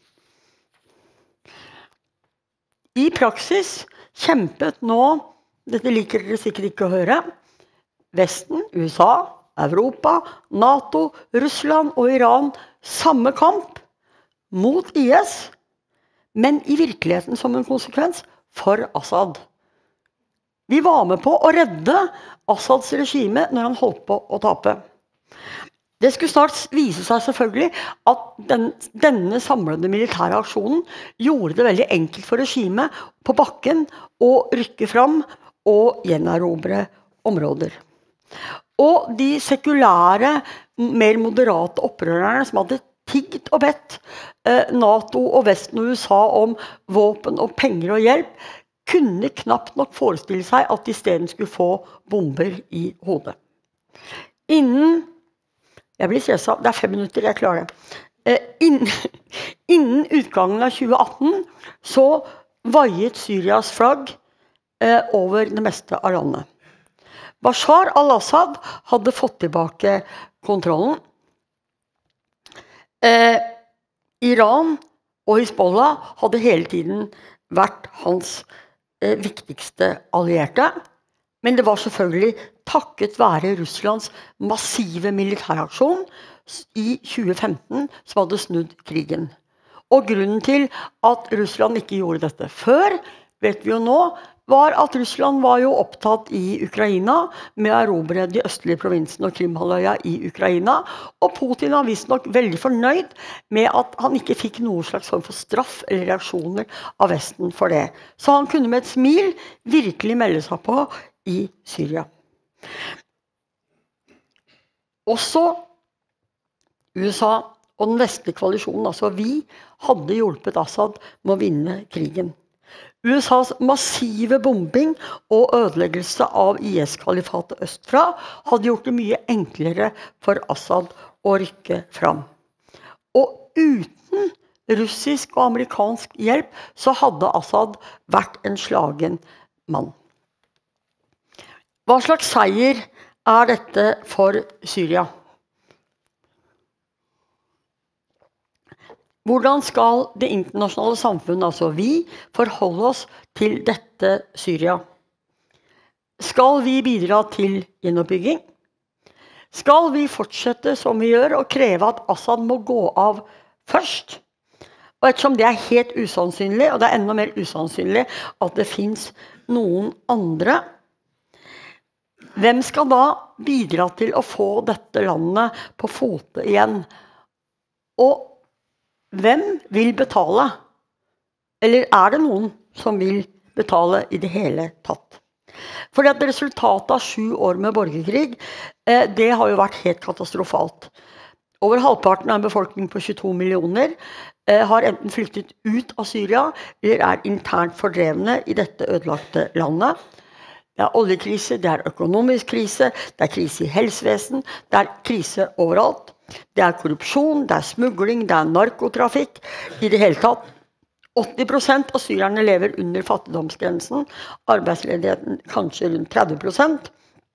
I praksis kjempet nå, dette liker dere sikkert ikke å høre, Vesten, USA, Europa, NATO, Russland og Iran samme kamp mot IS, men i virkeligheten som en konsekvens for Assad. Vi var med på å redde Assads regime når han holdt på å tape. Det skulle snart vise seg selvfølgelig at denne samlede militære aksjonen gjorde det veldig enkelt for regimet på bakken å rykke fram og gjenerobre områder. Og de sekulære, mer moderate opprørerne som hadde tigget og bedt NATO og Vesten og USA om våpen og penger og hjelp, kunne knapt nok forestille seg at de i stedet skulle få bomber i hodet. Jeg blir stresset, det er 5 minutter, jeg klarer det. Innen utgangen av 2018 så vaiet Syrias flagg over det meste av landet. Bashar al-Assad hadde fått tilbake kontrollen. Iran og Hezbollah hadde hele tiden vært hans viktigste allierte. Men det var selvfølgelig takket være Russlands massive militæraksjon i 2015 som hadde snudd krigen. Og grunnen til at Russland ikke gjorde dette før, vet vi jo nå, var at Russland var jo opptatt i Ukraina med å erobre de østlige provinsene og Krimhalvøya i Ukraina, og Putin var visstnok veldig fornøyd med at han ikke fikk noen slags form for straff eller reaksjoner av Vesten for det. Så han kunne med et smil virkelig melde seg på i Syria. Også USA og den vestlige koalisjonen, altså vi, hadde hjulpet Assad med å vinne krigen. USAs massive bombing og ødeleggelse av IS-kalifatet østfra hadde gjort det mye enklere for Assad å rykke fram. Og uten russisk og amerikansk hjelp så hadde Assad vært en slagen mann. Hva slags seier er dette for Syria? Hvordan skal det internasjonale samfunnet, altså vi, forholde oss til dette Syria? Skal vi bidra til gjenoppbygging? Skal vi fortsette som vi gjør og kreve at Assad må gå av først? Og ettersom det helt usannsynlig, og det enda mer usannsynlig at det finnes noen andre, hvem skal da bidra til å få dette landet på fote igjen? Og hvem vil betale? Eller det noen som vil betale i det hele tatt? Fordi at resultatet av 7 år med borgerkrig, det har jo vært helt katastrofalt. Over halvparten av en befolkning på 22 millioner har enten flyktet ut av Syria, eller internt fordrevne i dette ødelagte landet. Det oljekrise, det økonomisk krise, det krise i helsevesen, det krise overalt. Det korrupsjon, det smugling, det narkotrafikk. I det hele tatt, 80% av syrerne lever under fattigdomsgrensen. Arbeidsledigheten kanskje rundt 30%.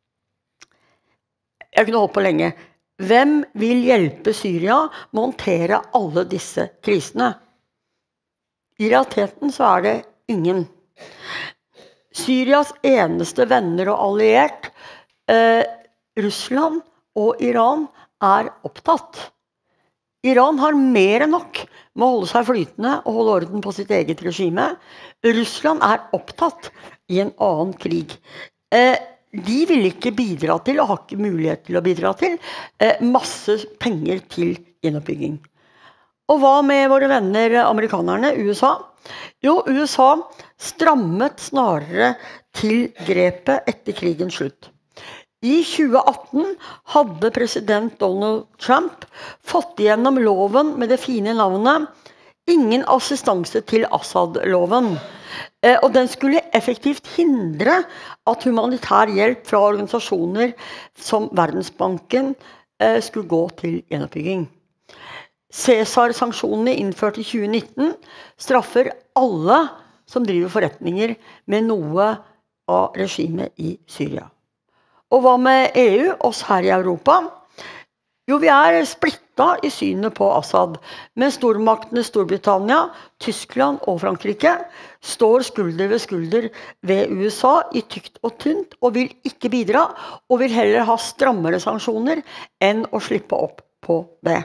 Jeg kunne holdt på lenge. Hvem vil hjelpe Syria med å håndtere alle disse krisene? I realiteten så det ingen. Syrias eneste venner og alliert, Russland og Iran, opptatt. Iran har mer enn nok med å holde seg flytende og holde orden på sitt eget regime. Russland opptatt i en annen krig. De vil ikke bidra til, og har ikke mulighet til å bidra til, masse penger til gjenoppbygging. Og hva med våre venner amerikanerne, USA? Jo, USA strammet snarere til grepet etter krigens slutt. I 2018 hadde president Donald Trump fått igjennom loven med det fine navnet «Ingen assistanse til Assad-loven». Og den skulle effektivt hindre at humanitær hjelp fra organisasjoner som Verdensbanken skulle gå til gjenoppbygging. Cæsar-sanksjonene innført i 2019 straffer alle som driver forretninger med noe av regimet i Syria. Og hva med EU, oss her i Europa? Jo, vi splittet i synet på Assad, men stormaktene Storbritannia, Tyskland og Frankrike står skulder ved skulder ved USA i tykt og tynt, og vil ikke bidra, og vil heller ha strammere sanksjoner enn å slippe opp på det.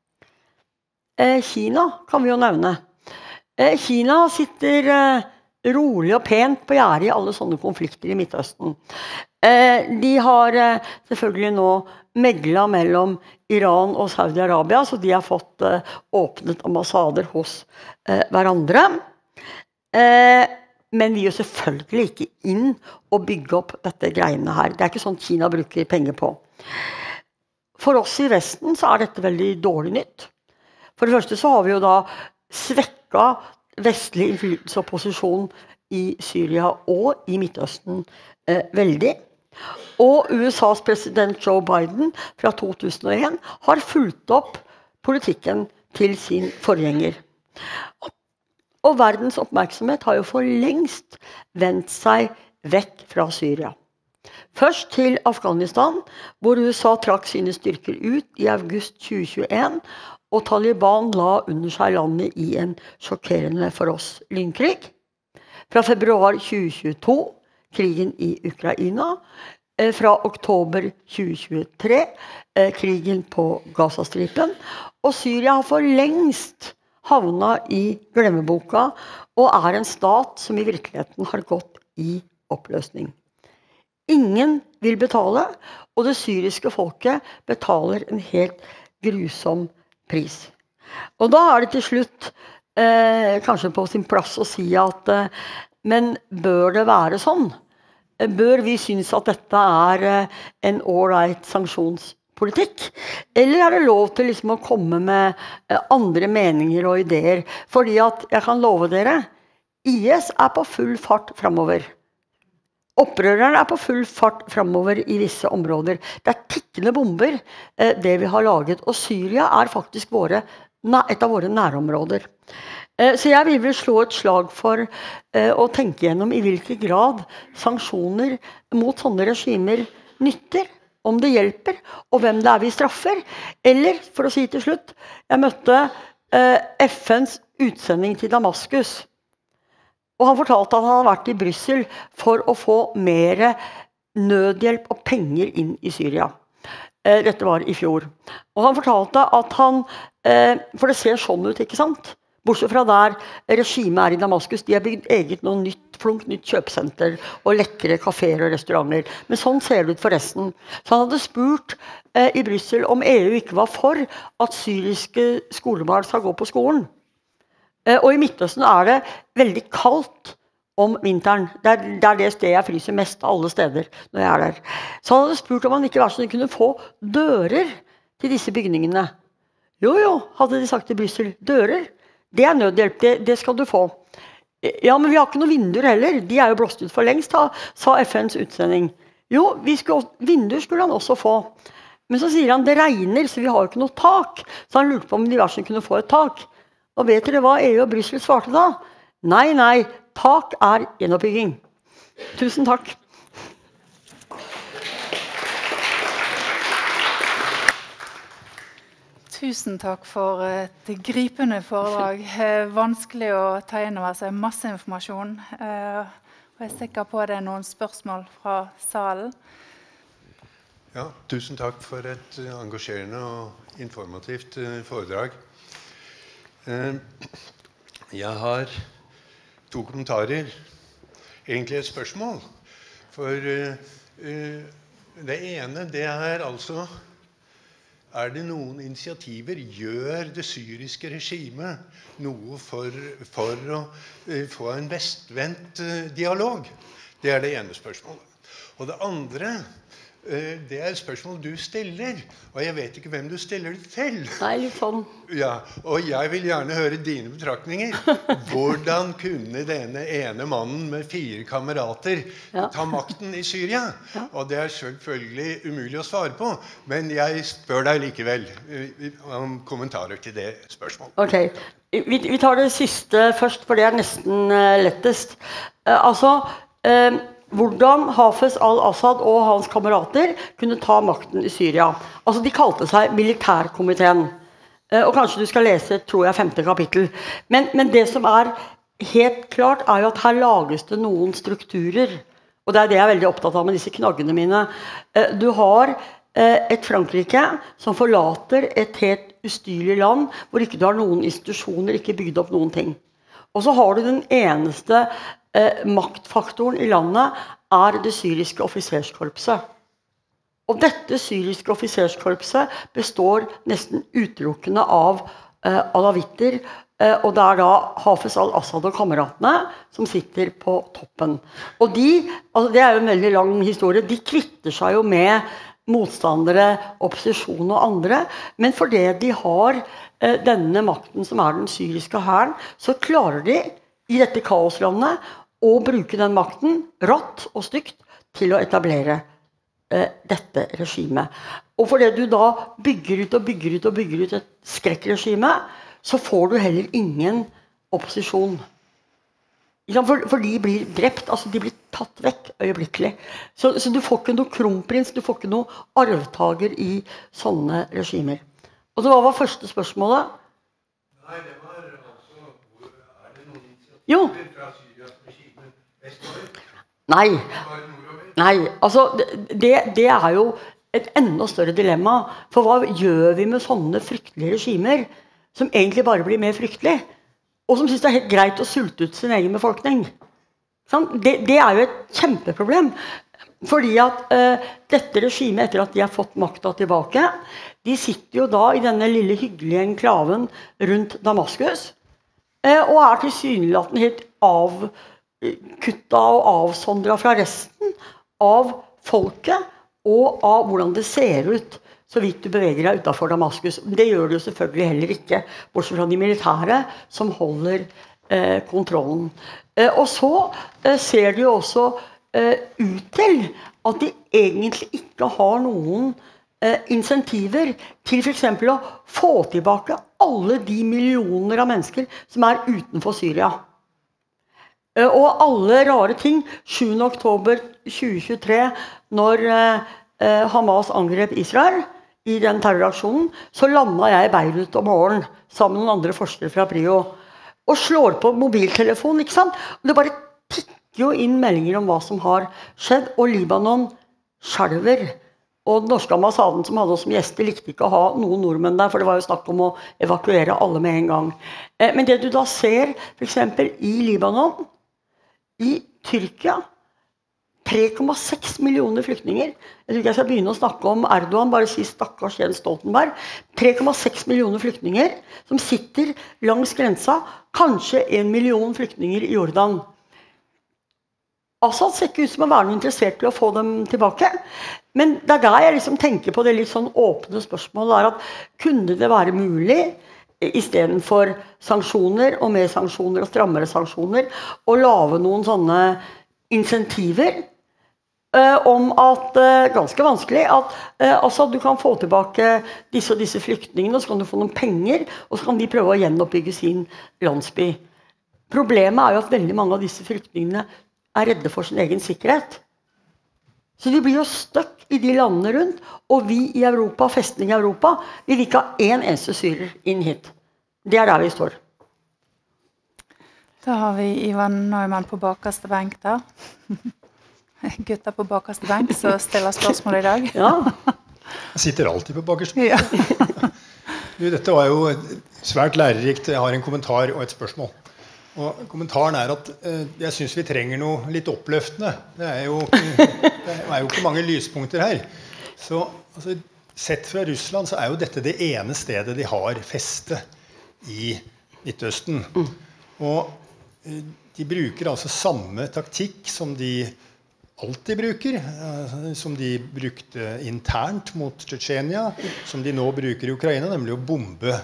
Kina kan vi jo nevne. Kina sitter rolig og pent på gjerdet i alle sånne konflikter i Midtøsten. De har selvfølgelig nå meglet mellom Iran og Saudi-Arabia, så de har fått åpnet ambassader hos hverandre. Men vi gjør selvfølgelig ikke inn og bygge opp dette greiene her. Det ikke sånn Kina bruker penger på. For oss i Vesten så dette veldig dårlig nytt. For det første så har vi jo da svekket vestlig innflytelse og posisjon i Syria og i Midtøsten veldig. Og USAs president Joe Biden fra 2001 har fulgt opp politikken til sin forgjenger. Og verdens oppmerksomhet har jo for lengst vendt seg vekk fra Syria. Først til Afghanistan, hvor USA trakk sine styrker ut i august 2021, og Taliban la under seg landet i en sjokkerende for oss lynkrig. Fra februar 2022, krigen i Ukraina. Fra oktober 2023, krigen på Gazastripen. Og Syria har for lengst havnet i glemmeboka, og en stat som i virkeligheten har gått i oppløsning. Ingen vil betale, og det syriske folket betaler en helt grusom pris. Og da det til slutt kanskje på sin plass å si at men bør det være sånn? Bør vi synes at dette en all-right sanksjonspolitikk? Eller det lov til liksom å komme med andre meninger og ideer? Fordi at jeg kan love dere, IS på full fart fremover. Opprørerne på full fart fremover i visse områder. Det tikkende bomber, det vi har laget. Og Syria faktisk et av våre nærområder. Så jeg vil slå et slag for å tenke gjennom i hvilken grad sanksjoner mot sånne regimer nytter, om det hjelper, og hvem det vi straffer. Eller, for å si til slutt, jeg møtte FNs utsending til Damaskus. Og han fortalte at han hadde vært i Brussel for å få mer nødhjelp og penger inn i Syria. Dette var i fjor. Og han fortalte at han, for det ser sånn ut, ikke sant? Bortsett fra der regimet i Damaskus, de har bygd eget noe nytt, flunk nytt kjøpesenter og lekre kaféer og restauranter. Men sånn ser det ut for resten. Så han hadde spurt i Brussel om EU ikke var for at syriske skolebarn skal gå på skolen. Og i Midtøsten det veldig kaldt om vinteren. Det det stedet jeg fryser mest av alle steder når jeg der. Så han hadde spurt om han ikke var sånn kunne få dører til disse bygningene. Jo, hadde de sagt i Brussel. Dører? Det nødhjelp, det skal du få. Ja, men vi har ikke noen vinduer heller. De jo blåst ut for lengst, sa FNs utsending. Jo, vinduer skulle han også få. Men så sier han, det regner, så vi har jo ikke noe tak. Så han lurte på om de hver som kunne få et tak. Og vet dere hva EU og Brussel svarte da? Nei, tak gjenoppbygging. Tusen takk. Tusen takk for et gripende foredrag. Vanskelig å ta inn over seg, masse informasjon. Og jeg er sikker på det noen spørsmål fra salen. Ja, tusen takk for et engasjerende og informativt foredrag. Jeg har 2 kommentarer, egentlig et spørsmål. For det ene, det altså det noen initiativer, gjør det syriske regimet noe for å få en vestvendt dialog? Det det ene spørsmålet. Og det andre, det et spørsmål du stiller, og jeg vet ikke hvem du stiller det til. Nei, litt sånn. Ja, og jeg vil gjerne høre dine betraktninger. Hvordan kunne denne ene mannen med 4 kamerater ta makten i Syria? Og det selvfølgelig umulig å svare på, men jeg spør deg likevel om kommentarer til det spørsmålet. Ok, vi tar det siste først, for det nesten lettest. Hvordan Hafez al-Assad og hans kamerater kunne ta makten i Syria. De kalte seg militærkomiteen. Og kanskje du skal lese, tror jeg, 5. kapittel. Men det som helt klart, jo at her lages det noen strukturer. Og det det jeg veldig opptatt av med disse knaggene mine. Du har et Frankrike som forlater et helt ustyrlig land, hvor ikke du har noen institusjoner, ikke bygd opp noen ting. Og så har du den eneste maktfaktoren i landet det syriske offiserskorpset. Og dette syriske offiserskorpset består nesten utelukkende av alawitter, og det da Hafez al-Assad og kameratene som sitter på toppen. Og det jo en veldig lang historie, de kvitter seg jo med motstandere, opposisjon og andre, men fordi de har denne makten som den syriske hæren, så klarer de i dette kaoslandet å bruke den makten rått og stygt til å etablere dette regimet. Og fordi du da bygger ut et skrekkregime, så får du heller ingen opposisjon. For de blir drept, de blir tatt vekk øyeblikkelig. Så du får ikke noe kronprins, du får ikke noe arvtager i sånne regimer. Og så hva var første spørsmålet? Nei, det var det noen initiativer Jo. Fra Syrias regime vestover? Nei, det jo et enda større dilemma. For hva gjør vi med sånne fryktelige regimer, som egentlig bare blir mer fryktelige, og som synes det helt greit å sulte ut sin egen befolkning? Det jo et kjempeproblem. Fordi at dette regimet, etter at de har fått makta tilbake, de sitter jo da i denne lille hyggelige enklaven rundt Damaskus, og tilsynelatende helt avkutta og avsondret fra resten av folket, og av hvordan det ser ut så vidt du beveger deg utenfor Damaskus. Det gjør det jo selvfølgelig heller ikke, bortsett fra de militære som holder kontrollen. Og så ser det jo også ut til at de egentlig ikke har noen insentiver til for eksempel å få tilbake alle de millioner av mennesker som utenfor Syria. Og alle rare ting. 7. oktober 2023, når Hamas angrep Israel i den terroraksjonen, så landet jeg i Beirut om morgenen sammen med noen andre forskere fra PRIO og slår på mobiltelefonen, ikke sant? Og det bare tikker jo inn meldinger om hva som har skjedd, og Libanon skjelver. Og den norske ambassaden som hadde oss som gjester likte ikke å ha noen nordmenn der, for det var jo snakk om å evakuere alle med en gang. Men det du da ser, for eksempel i Libanon, i Tyrkia, 3,6 millioner flyktninger. Jeg tror ikke jeg skal begynne å snakke om Erdogan, bare si stakkars Jens Stoltenberg. 3,6 millioner flyktninger som sitter langs grensa, kanskje 1 million flyktninger i Jordan. Assad ser ikke ut som å være noe interessert i å få dem tilbake. Men det der jeg liksom tenker på det litt sånn åpne spørsmålet, er at kunne det være mulig, i stedet for sanksjoner og mer sanksjoner og strammere sanksjoner, å lave noen sånne insentiver om at, ganske vanskelig, at altså, du kan få tilbake disse og disse flyktningene, og så kan du få noen penger, og så kan de prøve å gjenoppbygge sin landsby. Problemet er jo at veldig mange av disse flyktningene er redde for sin egen sikkerhet. Så de blir jo støkk i de landene rundt, og vi i Europa, festning i Europa, vi vil ikke ha en eneste syrer inn hit. Det er der vi står. Da har vi Ivan Neumann på bakerste benk der. Gutter på bakerste benk, så stiller spørsmål i dag. Ja. Jeg sitter alltid på bakerste benk. Ja. Dette var jo svært lærerikt. Jeg har en kommentar og et spørsmål. Og kommentaren er at jeg synes vi trenger noe litt oppløftende. Det er jo ikke mange lyspunkter her. Så altså, sett fra Russland så er jo dette det ene stedet de har feste i Midtøsten. Og de bruker altså samme taktikk som de alltid bruker, som de brukte internt mot Tsjetsjenia, som de nå bruker i Ukraina, nemlig å bombe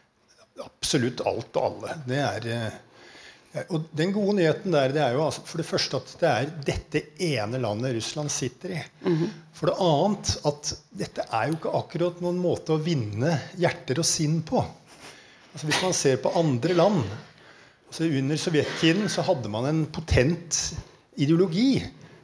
absolutt alt og alle. Det er... Og den gode nyheten der, det er jo altså, for det første at det er dette ene landet Russland sitter i. For det annet at dette er jo ikke akkurat noen måte å vinne hjerter og sinn på. Altså hvis man ser på andre land, altså under sovjettiden så hadde man en potent ideologi.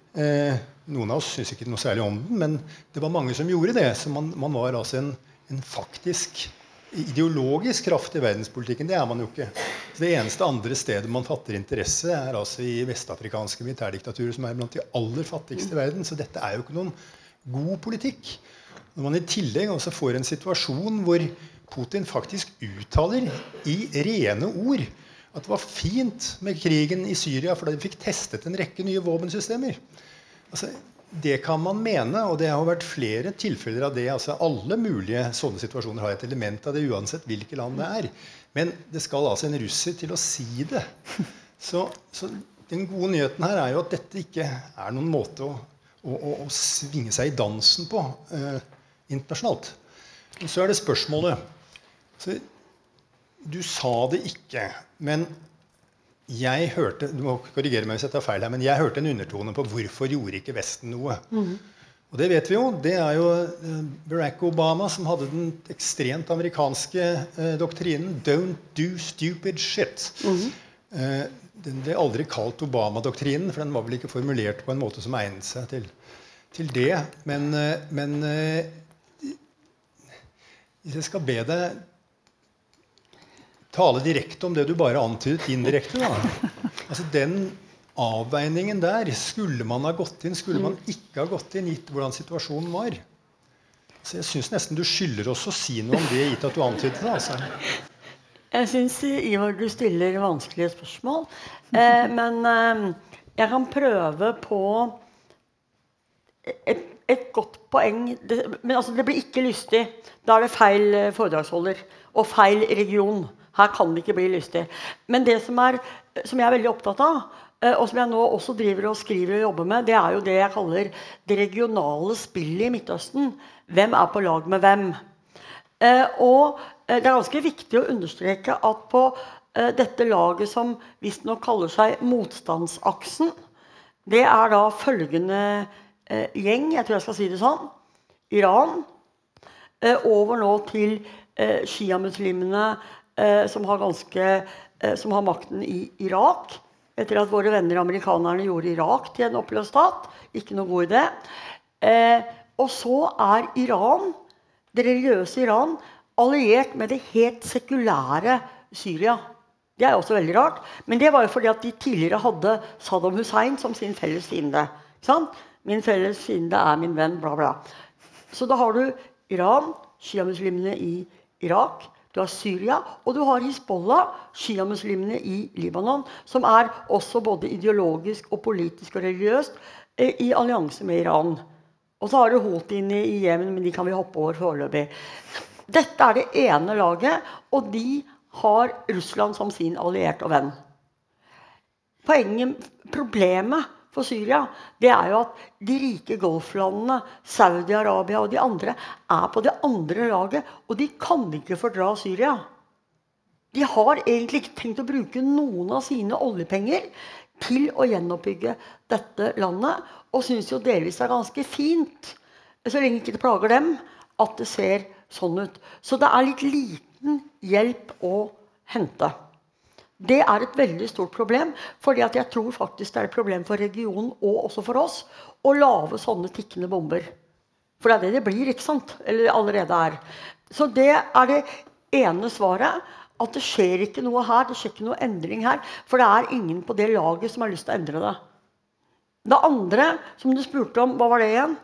Noen av oss synes ikke noe særlig om den, men det var mange som gjorde det. Så man var altså en faktisk ideologisk kraft i verdenspolitikken, det er man jo ikke. Så det eneste andre stedet man fatter interesse er altså i vestafrikanske militærdiktaturer som er blant de aller fattigste i verden. Så dette er jo ikke noen god politikk. Når man i tillegg også får en situasjon hvor Putin faktisk uttaler i rene ord at det var fint med krigen i Syria fordi de fikk testet en rekke nye våpensystemer. Altså, det kan man mene, og det har vært flere tilfeller av det. Altså alle mulige sånne situasjoner har et element av det, uansett hvilke land det er. Men det skal altså en russer til å si det. Så den gode nyheten her er jo at dette ikke er noen måte å svinge seg i dansen på internasjonalt. Og så er det spørsmålet. Så, du sa det ikke, men jeg hørte, du må korrigere meg hvis jeg tar feil her, men jeg hørte en undertone på hvorfor gjorde ikke Vesten noe. Og det vet vi jo, det er jo Barack Obama som hadde den ekstremt amerikanske doktrinen Don't do stupid shit. Den ble aldri kalt Obama-doktrinen, for den var vel ikke formulert på en måte som egnet seg til det. Men hvis jeg skal be deg tale direkte om det du bare antydet indirekte da. Altså den avveiningen der, skulle man ha gått inn, skulle man ikke ha gått inn, gitt hvordan situasjonen var. Så jeg synes nesten du skylder oss å si noe om det, gitt at du antydet det. Altså. Jeg synes, Ivar, du stiller vanskelige spørsmål, men jeg kan prøve på et godt poeng, men altså, det blir ikke lystig. Da er det feil foredragsholder og feil region. Her kan det ikke bli lystig. Men det som jeg er veldig opptatt av, og som jeg nå også driver og skriver og jobber med, det er jo det jeg kaller det regionale spillet i Midtøsten. Hvem er på lag med hvem? Og det er ganske viktig å understreke at på dette laget som visstnok kaller seg motstandsaksen, det er da følgende gjeng, jeg tror jeg skal si det sånn, Iran, over nå til Shia-muslimene, som har makten i Irak, etter at våre venner amerikanerne gjorde Irak til en oppløst stat. Ikke noe god idé. Og så er Iran, det religiøse Iran, alliert med det helt sekulære Syria. Det er også veldig rart. Men det var jo fordi at de tidligere hadde Saddam Hussein som sin felles fiende. Ikke sant? Min felles fiende er min venn, bla bla. Så da har du Iran, shia-muslimene i Irak, du har Syria, og du har Hizbollah, shia-muslimene i Libanon, som også både ideologisk og politisk og religiøst i allianse med Iran. Og så har du Houthine i Yemen, men de kan vi hoppe over foreløpig. Dette det ene laget, og de har Russland som sin allierte og venn. Problemet for Syria, det jo at de rike golflandene, Saudi-Arabia og de andre, på det andre laget, og de kan ikke fordra Syria. De har egentlig ikke tenkt å bruke noen av sine oljepenger til å gjenoppbygge dette landet, og synes jo delvis ganske fint, så lenge ikke det plager dem, at det ser sånn ut. Så det litt liten hjelp å hente. Det et veldig stort problem, fordi at jeg tror faktisk det et problem for regionen og også for oss å lave sånne tikkende bomber. For det det blir, ikke sant? Eller allerede Så det det ene svaret, at det skjer ikke noe her, det skjer ikke noe endring her, for det ingen på det laget som har lyst til å endre det. Det andre, som du spurte om, hva var det igjen?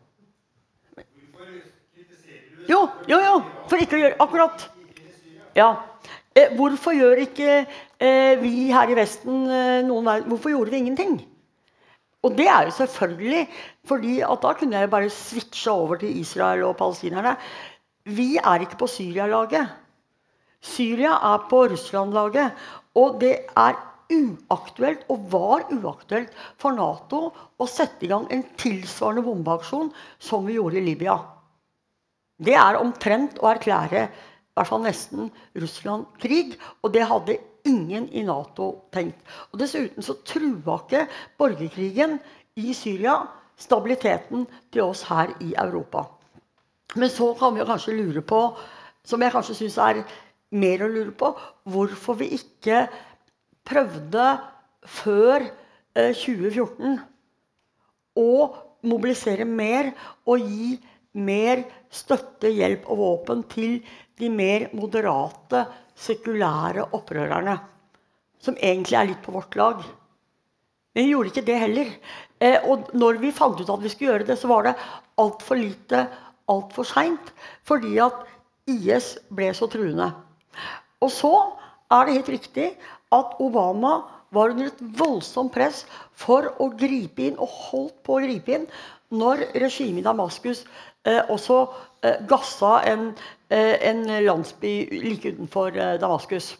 Jo, for ikke å gjøre akkurat. Ja. Hvorfor gjør ikke vi her i Vesten hvorfor gjorde vi ingenting? Og det jo selvfølgelig, fordi at da kunne jeg bare switche over til Israel og palestinerne. Vi ikke på Syria-laget. Syria på Russland-laget, og det uaktuelt, og var uaktuelt for NATO å sette i gang en tilsvarende bombeaksjon som vi gjorde i Libya. Det omtrent å erklære I hvert fall nesten Russland-krig, og det hadde ingen i NATO tenkt. Og dessuten så trua ikke borgerkrigen i Syria stabiliteten til oss her i Europa. Men så kan vi jo kanskje lure på, som jeg kanskje synes mer å lure på, hvorfor vi ikke prøvde før 2014 å mobilisere mer og gi mer støtte, hjelp og våpen til de mer moderate, sekulære opprørerne, som egentlig litt på vårt lag. Men vi gjorde ikke det heller. Og når vi fant ut at vi skulle gjøre det, så var det alt for lite, alt for sent, fordi at IS ble så truende. Og så det helt riktig at Obama var under et voldsomt press for å gripe inn, og holdt på å gripe inn, når regimet i Damaskus også gassa en landsby like utenfor Damaskus.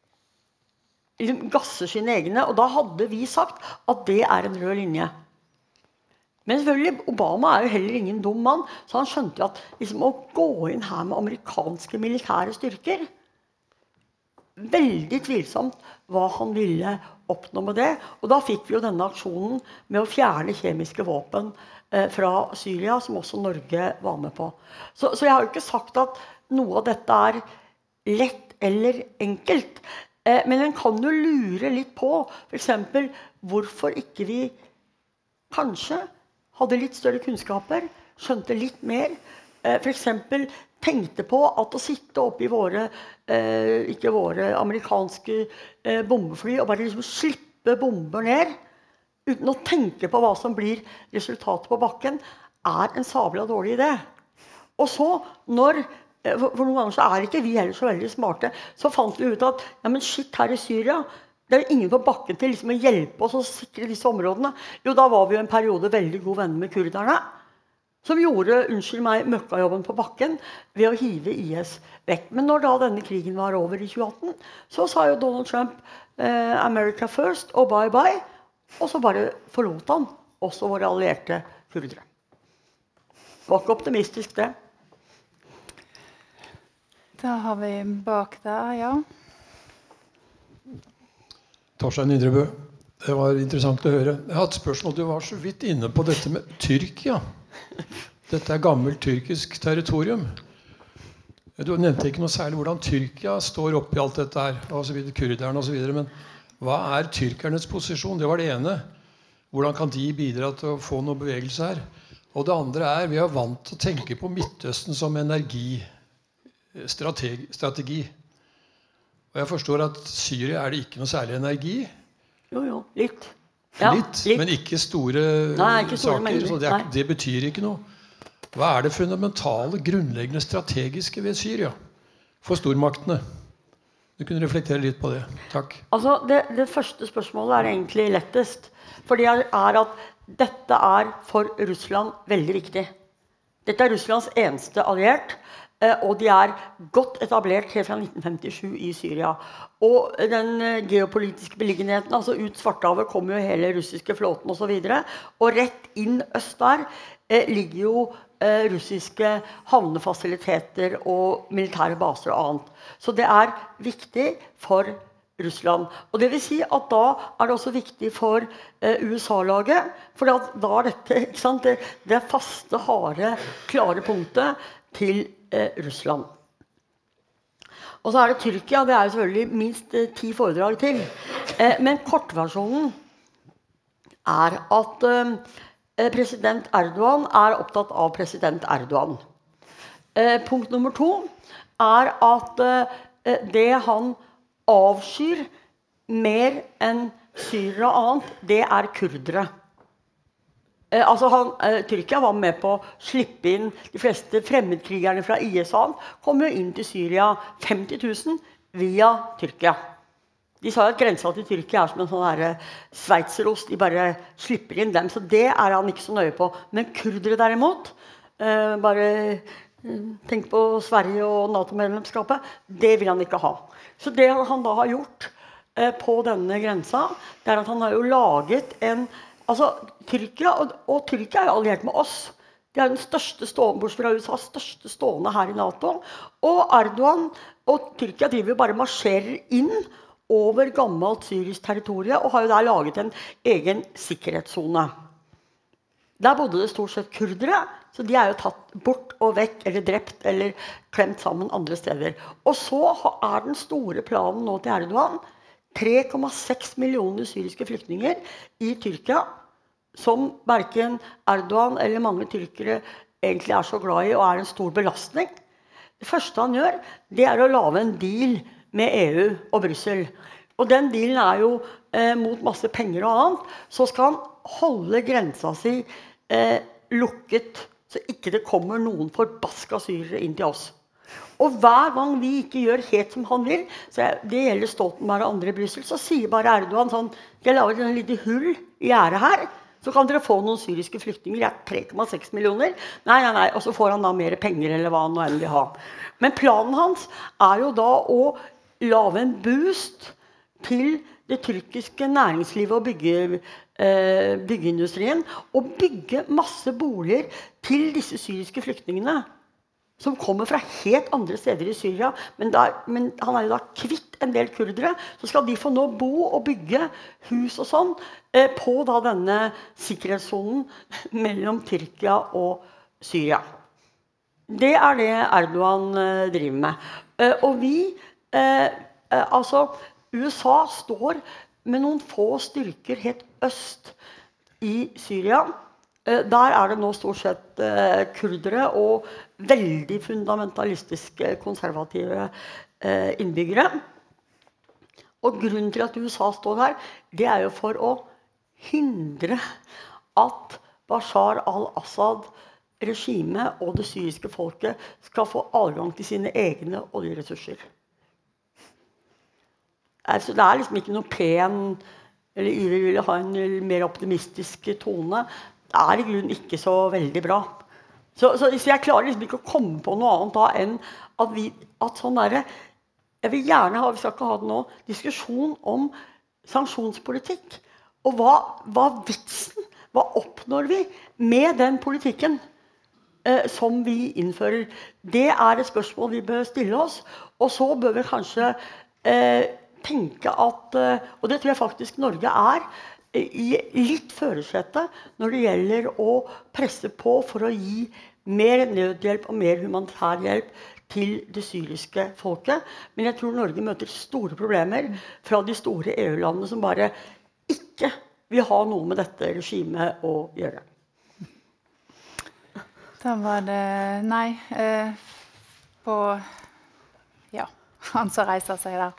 Gasser sine egne, og da hadde vi sagt at det en rød linje. Men selvfølgelig, Obama jo heller ingen dum mann, så han skjønte jo at liksom, å gå inn her med amerikanske militære styrker, veldig tvilsomt hva han ville oppnå med det. Og da fikk vi jo denne aksjonen med å fjerne kjemiske våpen fra Syria, som også Norge var med på. Så jeg har jo ikke sagt at noe av dette lett eller enkelt. Men en kan jo lure litt på, for eksempel, hvorfor ikke vi kanskje hadde litt større kunnskaper, skjønte litt mer, for eksempel tenkte på at å sitte oppe i våre, ikke våre amerikanske bombefly, og bare liksom slippe bomber ned, uten å tenke på hva som blir resultatet på bakken, en sabla dårlig idé. Og så, for noen ganger så ikke vi heller så veldig smarte, så fant vi ut at, ja, men shit, her i Syria, det jo ingen på bakken til liksom å hjelpe oss å sikre disse områdene. Jo, da var vi jo en periode veldig gode venner med kurderne, som gjorde, unnskyld meg, møkkajobben på bakken ved å hive IS vekk. Men når da denne krigen var over i 2018, så sa jo Donald Trump America first og bye bye, og så bare forlot han også våre allierte kurdere. Det var ikke optimistisk det. Da har vi bak der, ja. Torstein Indrebø, det var interessant å høre. Jeg har et spørsmål, du var så vidt inne på dette med Tyrkia. Dette gammelt tyrkisk territorium. Du nevnte ikke noe særlig hvordan Tyrkia står opp i alt dette her, og så videre, kurderne og så videre, men hva tyrkernes posisjon? Det var det ene. Hvordan kan de bidra til å få noe bevegelse her? Og det andre vi vant til å tenke på Midtøsten som strategi. Og jeg forstår at Syria det ikke noe særlig energi. Jo, litt. Ja, litt. Men ikke store, Nei, ikke store saker, så det betyr ikke noe. Hva det fundamentale, grunnleggende strategiske ved Syria for stormaktene? Du kunne reflektere litt på det. Takk. Altså, det første spørsmålet egentlig lettest. For det at dette for Russland veldig viktig. Dette Russlands eneste alliert, og de godt etablert helt fra 1957 i Syria. Og den geopolitiske beliggenheten, altså ut Svartehavet kommer jo hele russiske flåten og så videre. Og rett inn øst der ligger jo russiske havnefasiliteter og militære baser og annet. Så det viktig for Russland. Og det vil si at da det også viktig for USA-laget, for da dette, ikke sant, det faste, harde, klare punktet til Russland. Og så det Tyrkia, det jo selvfølgelig minst 10 foredrag til. Men kortversjonen at president Erdogan opptatt av president Erdogan. Punkt nummer 2 at det han avskyr mer enn syrere og annet, det kurdere. Altså Tyrkia var med på å slippe inn de fleste fremmedkrigerne fra IS kom jo inn til Syria 50 000 via Tyrkia. De sa at grensa til Tyrkia som en sånn sveitserost, de bare slipper inn dem, så det han ikke så nøye på. Men kurdere derimot, bare tenk på Sverige og NATO-medlemskapet, det vil han ikke ha. Så det han da har gjort på denne grensa, det at han har jo laget altså Tyrkia, og Tyrkia jo alliert med oss. De den største stående, bortsett fra USAs største stående her i NATO. Og Erdogan og Tyrkia driver jo bare marsjerer inn over gammelt syrisk territorium, og har jo der laget en egen sikkerhetszone. Der bodde det stort sett kurdere, så de jo tatt bort og vekk, eller drept, eller klemt sammen andre steder. Og så den store planen nå til Erdogan, 3,6 millioner syriske flyktninger i Tyrkia, som hverken Erdogan eller mange tyrkere egentlig så glad i, og en stor belastning. Det første han gjør, det å lage en deal med EU og Brussel. Og den dealen jo mot masse penger og annet, så skal han holde grensa si lukket, så ikke det kommer noen forbaska syrere inn til oss. Og hver gang vi ikke gjør helt som han vil, så det gjelder Stoltenberg og andre i Brussel, så sier bare Erdogan sånn, jeg lager en liten hull i gjerdet her, så kan dere få noen syriske flyktninger, 3,6 millioner. Nei, og så får han da mer penger eller hva han nå enn vil ha. Men planen hans jo da å lage en boost til det tyrkiske næringslivet og byggeindustrien, og bygge masse boliger til disse syriske flyktningene, som kommer fra helt andre steder i Syria, men han jo da kvitt en del kurdere, så skal de få nå bo og bygge hus og sånn, på da denne sikkerhetszonen mellom Tyrkia og Syria. Det det Erdogan driver med. Og vi, altså USA står med noen få styrker helt øst i Syria. Der det nå stort sett kurdere og veldig fundamentalistiske, konservative innbyggere. Og grunnen til at USA står her, det jo for å hindre at Bashar al-Assad regimet og det syriske folket skal få adgang til sine egne oljeressurser. Altså, det liksom ikke noe pen, eller Iver ville ha en mer optimistisk tone. Det i grunnen ikke så veldig bra. Så jeg klarer liksom ikke å komme på noe annet da enn at sånn jeg vil gjerne ha, vi skal ikke ha det nå, diskusjon om sanksjonspolitikk. Og hva vitsen, hva oppnår vi med den politikken som vi innfører? Det et spørsmål vi bør stille oss, og så bør vi kanskje tenke at, og det tror jeg faktisk Norge i litt førersete når det gjelder å presse på for å gi mer nødhjelp og mer humanitær hjelp til det syriske folket. Men jeg tror Norge møter store problemer fra de store EU-landene som bare ikke vil ha noe med dette regimet å gjøre. Da var det nei på han som reiser seg der.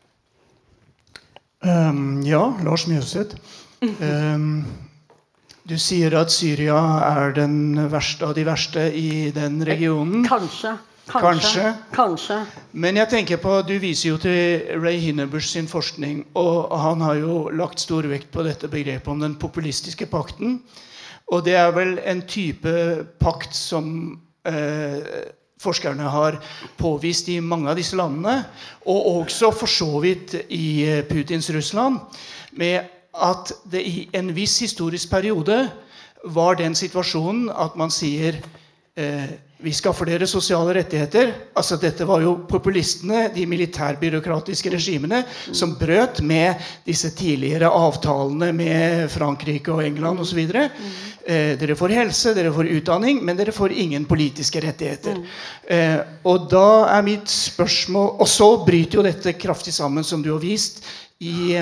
Ja, Lars Mjøseth. Du sier at Syria den verste av de verste I den regionen. Kanskje. Men jeg tenker på, du viser jo til Ray Hinnebusch sin forskning, og han har jo lagt stor vekt på dette begrepet om den populistiske pakten. Og det vel en type pakt som forskerne har påvist I mange av disse landene, og også for så vidt I Putins Russland, med at det I en viss historisk periode var den situasjonen at man sier vi skaffer dere sosiale rettigheter. Altså dette var jo populistene, de militærbyråkratiske regimene, som brøt med disse tidligere avtalene med Frankrike og England og så videre. Dere får helse, dere får utdanning, men dere får ingen politiske rettigheter. Og da mitt spørsmål, og så bryter jo dette kraftig sammen, som du har vist, I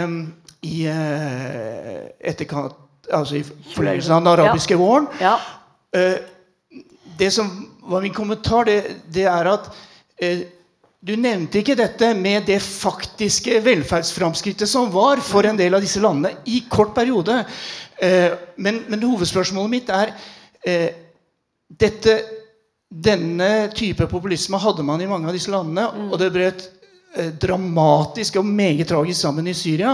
etterkant, altså I forlengelsen av den arabiske våren. Det som var min kommentar, det at du nevnte ikke dette med det faktiske velferdsframskrittet som var for en del av disse landene I kort periode. Men hovedspørsmålet mitt denne type populisme hadde man I mange av disse landene, og det brøt dramatisk og meget tragisk sammen I Syria.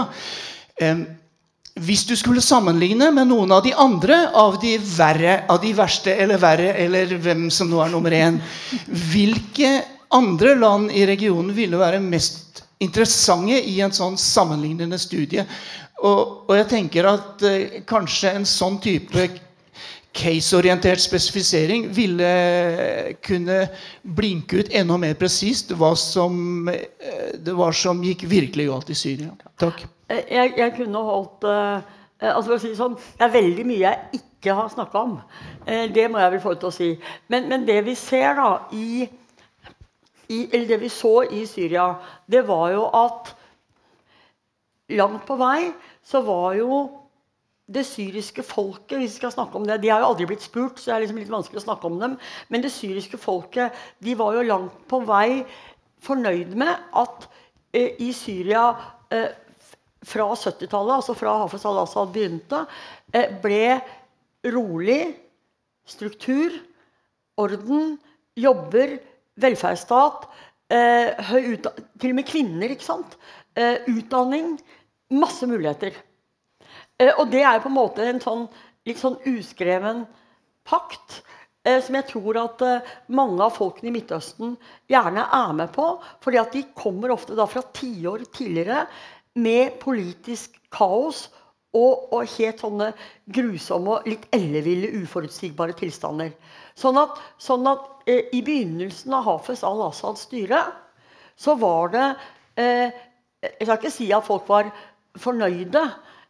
Hvis du skulle sammenligne med noen av de andre av de verste eller verre, eller hvem som nå nummer 1, hvilke andre land I regionen ville være mest interessante I en sånn sammenlignende studie? Og jeg tenker at kanskje en sånn type case-orientert spesifisering ville kunne blinke ut enda mer presist hva det var som gikk virkelig galt I Syria. Takk. Jeg kunne holdt, altså for å si det sånn, det veldig mye jeg ikke har snakket om. Det må jeg vel få til å si. Men det vi ser da, eller det vi så I Syria, det var jo at langt på vei så var jo det syriske folket, hvis vi skal snakke om det, de har jo aldri blitt spurt, så det liksom litt vanskelig å snakke om dem, men det syriske folket, de var jo langt på vei fornøyd med at I Syria fra 70-tallet, altså fra Hafez al-Assad begynte, ble rolig, struktur, orden, jobber, velferdsstat, til og med kvinner, ikke sant? Utdanning, masse muligheter. Og det jo på en måte en sånn, litt sånn uskreven pakt, som jeg tror at mange av folkene I Midtøsten gjerne med på, fordi at de kommer ofte da fra 10 år tidligere med politisk kaos og helt sånne grusomme, litt elleville, uforutsigbare tilstander. Sånn at I begynnelsen av Hafez al-Assads styre, så var det, jeg skal ikke si at folk var fornøyde,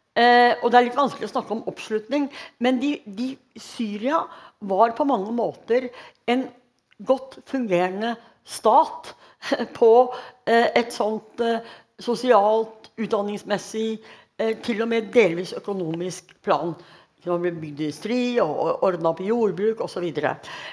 og det litt vanskelig å snakke om oppslutning, men Syria var på mange måter en godt fungerende stat på et sånt sosialt, utdanningsmessig, til og med delvis økonomisk plan. Det var bygd industri og ordnet på jordbruk og så videre.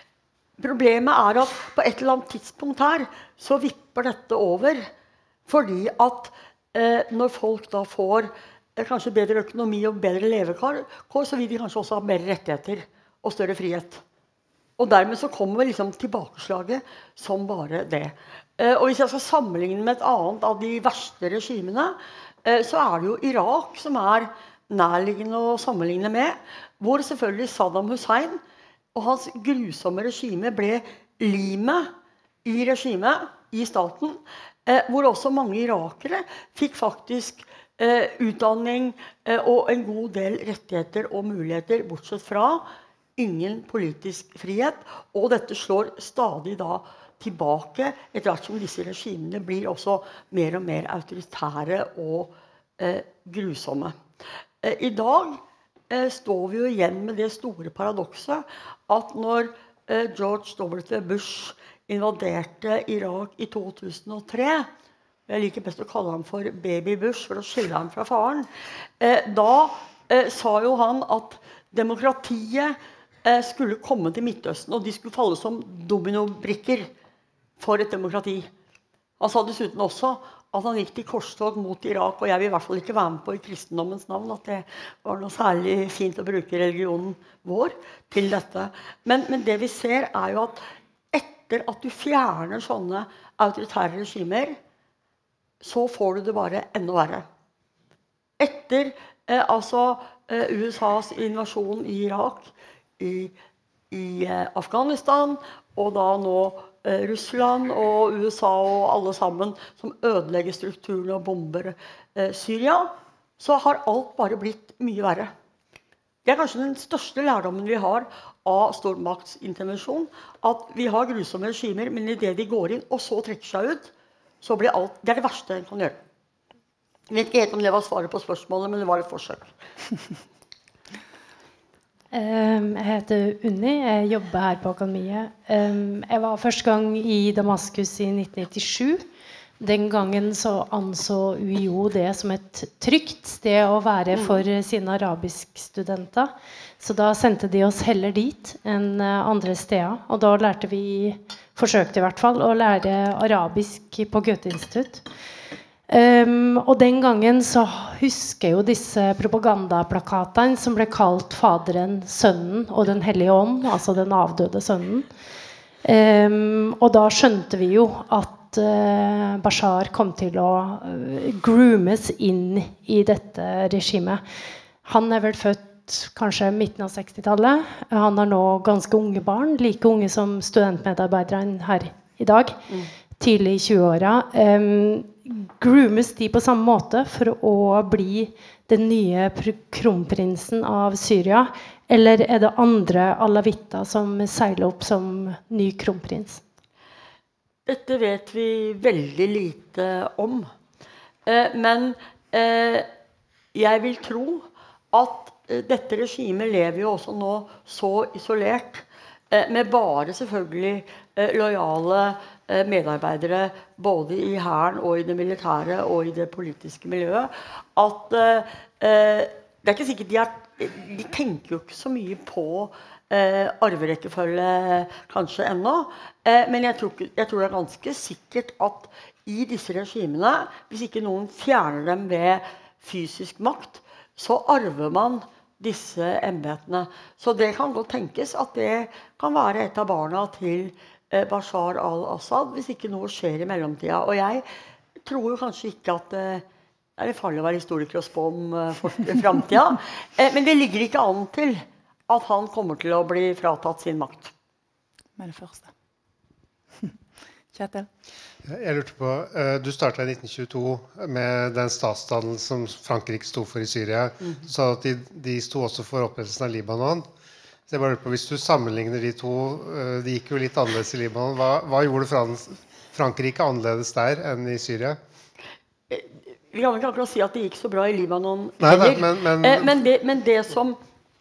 Problemet at på et eller annet tidspunkt her så vipper dette over, fordi at når folk da får kanskje bedre økonomi og bedre levekår, så vil de kanskje også ha mer rettigheter og større frihet. Og dermed så kommer liksom tilbakeslaget som bare det. Og hvis jeg skal sammenligne med et annet av de verste regimene, så det jo Irak som nærliggende å sammenligne med, hvor selvfølgelig Saddam Hussein og hans grusomme regime ble limet I regimet, I staten, hvor også mange irakere fikk faktisk utdanning og en god del rettigheter og muligheter, bortsett fra ingen politisk frihet, og dette slår stadig da tilbake etter hvert som disse regimene blir også mer og mer autoritære og grusomme. I dag står vi jo igjen med det store paradokset at når George W. Bush invaderte Irak I 2003, jeg liker best å kalle ham for Baby Bush for å skille ham fra faren, da sa jo han at demokratiet skulle komme til Midtøsten, og de skulle falle som dominobrikker for et demokrati. Han sa dessuten også at han gikk til korstog mot Irak, og jeg vil i hvert fall ikke være med på i kristendommens navn, at det var noe særlig fint å bruke religionen vår til dette. Men det vi ser jo at etter at du fjerner sånne autoritære regimer, så får du det bare enda verre. Etter USAs invasjon i Irak, i Afghanistan, og da nå Russland og USA og alle sammen som ødelegger strukturen og bomber Syria, så har alt bare blitt mye verre. Det kanskje den største lærdommen vi har av stormaktsintervensjon, at vi har grusomme regimer, men i det de går inn og så trekker seg ut, så blir alt, det det verste en kan gjøre. Jeg vet ikke helt om det var svaret på spørsmålet, men det var et forsøk. Jeg heter Unni, jeg jobber her på akademiet. Jeg var første gang i Damaskus i 1997. Den gangen så anså UiO det som et trygt sted å være for sine arabiske studenter. Så da sendte de oss heller dit enn andre steder. Og da lærte vi, forsøkte i hvert fall, å lære arabisk på Goethe-institutt. Og den gangen så husker jo disse propagandaplakatene som ble kalt Faderen, Sønnen og den hellige ånd, altså den avdøde sønnen. Og da skjønte vi jo at Bashar kom til å groomes inn i dette regimet. Han vel født kanskje midten av 60-tallet. Han har nå ganske unge barn, like unge som studentmedarbeiderne her i dag. Tidlig i 20-åra. Groomes de på samme måte for å bli den nye kronprinsen av Syria, eller det andre alawitter som seiler opp som ny kronprins? Dette vet vi veldig lite om. Men jeg vil tro at dette regimet lever jo også nå så isolert, med bare selvfølgelig lojale medarbeidere både i hæren og i det militære og i det politiske miljøet, at det ikke sikkert de tenker jo ikke så mye på arverekkefølge kanskje ennå, men jeg tror det ganske sikkert at i disse regimene, hvis ikke noen fjerner dem ved fysisk makt, så arver man disse embetene. Så det kan godt tenkes at det kan være et av barna til Bashar al-Assad, hvis ikke noe skjer i mellomtida. Og jeg tror jo kanskje ikke at det er farlig å være historiker og spå om fremtida, men det ligger ikke an til at han kommer til å bli fratatt sin makt. Med det første. Kjetil? Jeg lurte på, du startet i 1922 med den statsdannelsen som Frankrike stod for i Syria. Du sa at de stod også for opprettelsen av Libanon. Så jeg bare lurte på, hvis du sammenligner de to, de gikk jo litt annerledes i Libanon. Hva gjorde Frankrike annerledes der enn i Syria? Vi kan ikke akkurat si at det gikk så bra i Libanon. Men det som...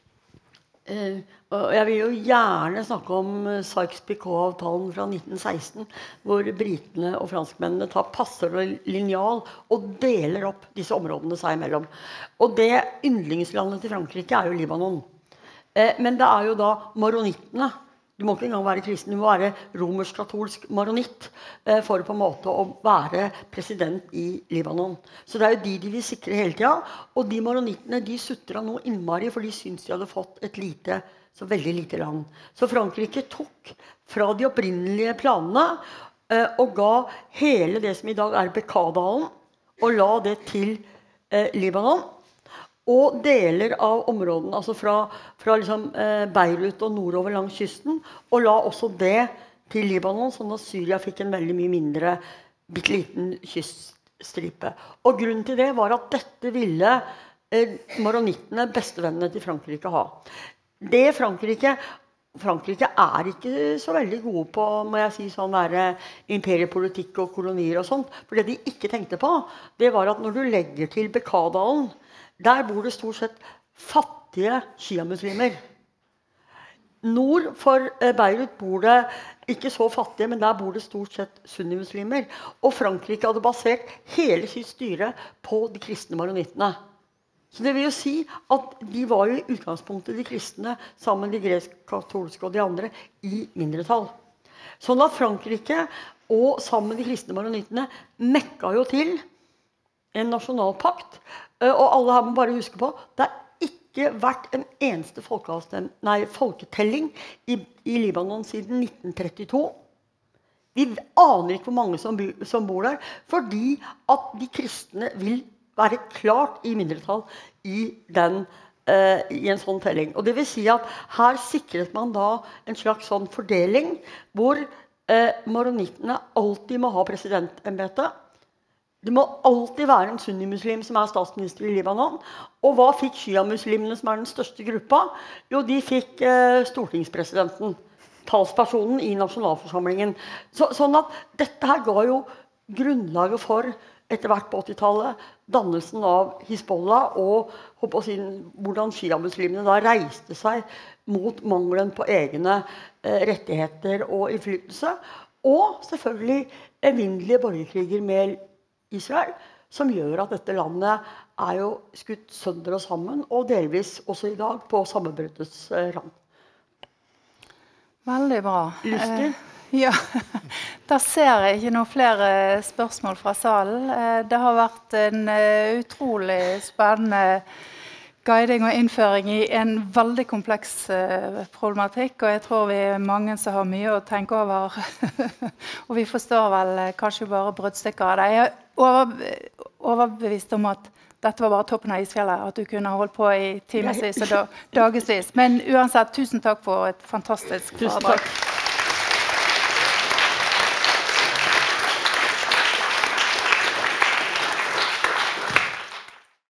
jeg vil jo gjerne snakke om Sykes-Picot-avtalen fra 1916, hvor britene og franskmennene tar passer og linjal og deler opp disse områdene seg imellom. Og det yndlingslandet til Frankrike er jo Libanon. Men det er jo da maronittene. Du må ikke engang være kristen, du må være romersk-katolsk maronitt for på en måte å være president i Libanon. Så det er jo de vil sikre hele tida, og de maronittene de sutret noe innmari, for de syntes de hadde fått et så veldig lite land. Så Frankrike tok fra de opprinnelige planene og ga hele det som i dag er Bekaa-dalen, og la det til Libanon, og deler av områden, altså fra liksom, Beirut og nordover langs kysten, og la også det til Libanon, sånn at Syria fikk en veldig mye mindre, bitteliten kyststripe. Og grunnen til det var at dette ville maronittene, bestevennene til Frankrike, ha. Det Frankrike er ikke så veldig gode på, må jeg si, sånn imperiepolitikk og kolonier og sånt. For det de ikke tenkte på, det var at når du legger til Bekaa-dalen, der bor det stort sett fattige shia-muslimer. Nord for Beirut bor det ikke så fattige, men der bor det stort sett sunni-muslimer. Og Frankrike hadde basert hele sitt styre på de kristne maronittene. Så det vil jo si at de var jo i utgangspunktet de kristne, sammen med de gresk-katolske og de andre, i mindretall. Sånn at Frankrike og sammen med de kristne maronittene mekka jo til en nasjonalpakt. Og alle her må bare huske på, det har ikke vært en eneste folketelling i Libanon siden 1932. Vi aner ikke hvor mange som bor der, fordi at de kristne vil være klart i mindretall i en sånn telling. Og det vil si at her sikret man da en slags sånn fordeling, hvor maronittene alltid må ha presidentembetet. Det må alltid være en sunnimuslim som er statsminister i Libanon. Og hva fikk shia-muslimene, som er den største gruppa? Jo, de fikk stortingspresidenten, talspersonen i nasjonalforsamlingen. Sånn at dette her ga jo grunnlaget for, etter hvert på 80-tallet, dannelsen av Hizbollah og hvordan shia-muslimene da reiste seg mot mangelen på egne rettigheter og innflytelse. Og selvfølgelig evinnelige borgerkriger med Israel, som gjør at dette landet er jo skutt sønder og sammen, og delvis også i dag på sammenbruddets rand. Veldig bra. Lystig? Ja, da ser jeg ikke noen flere spørsmål fra salen. Det har vært en utrolig spennende guiding og innføring i en veldig kompleks problematikk, og jeg tror vi er mange som har mye å tenke over. Og vi forstår vel kanskje bare bruddstykker av det. Jeg er overbevist om at dette var bare toppen av isfjellet, at du kunne holdt på i timesvis og dagesvis. Men uansett, tusen takk for et fantastisk foredrag.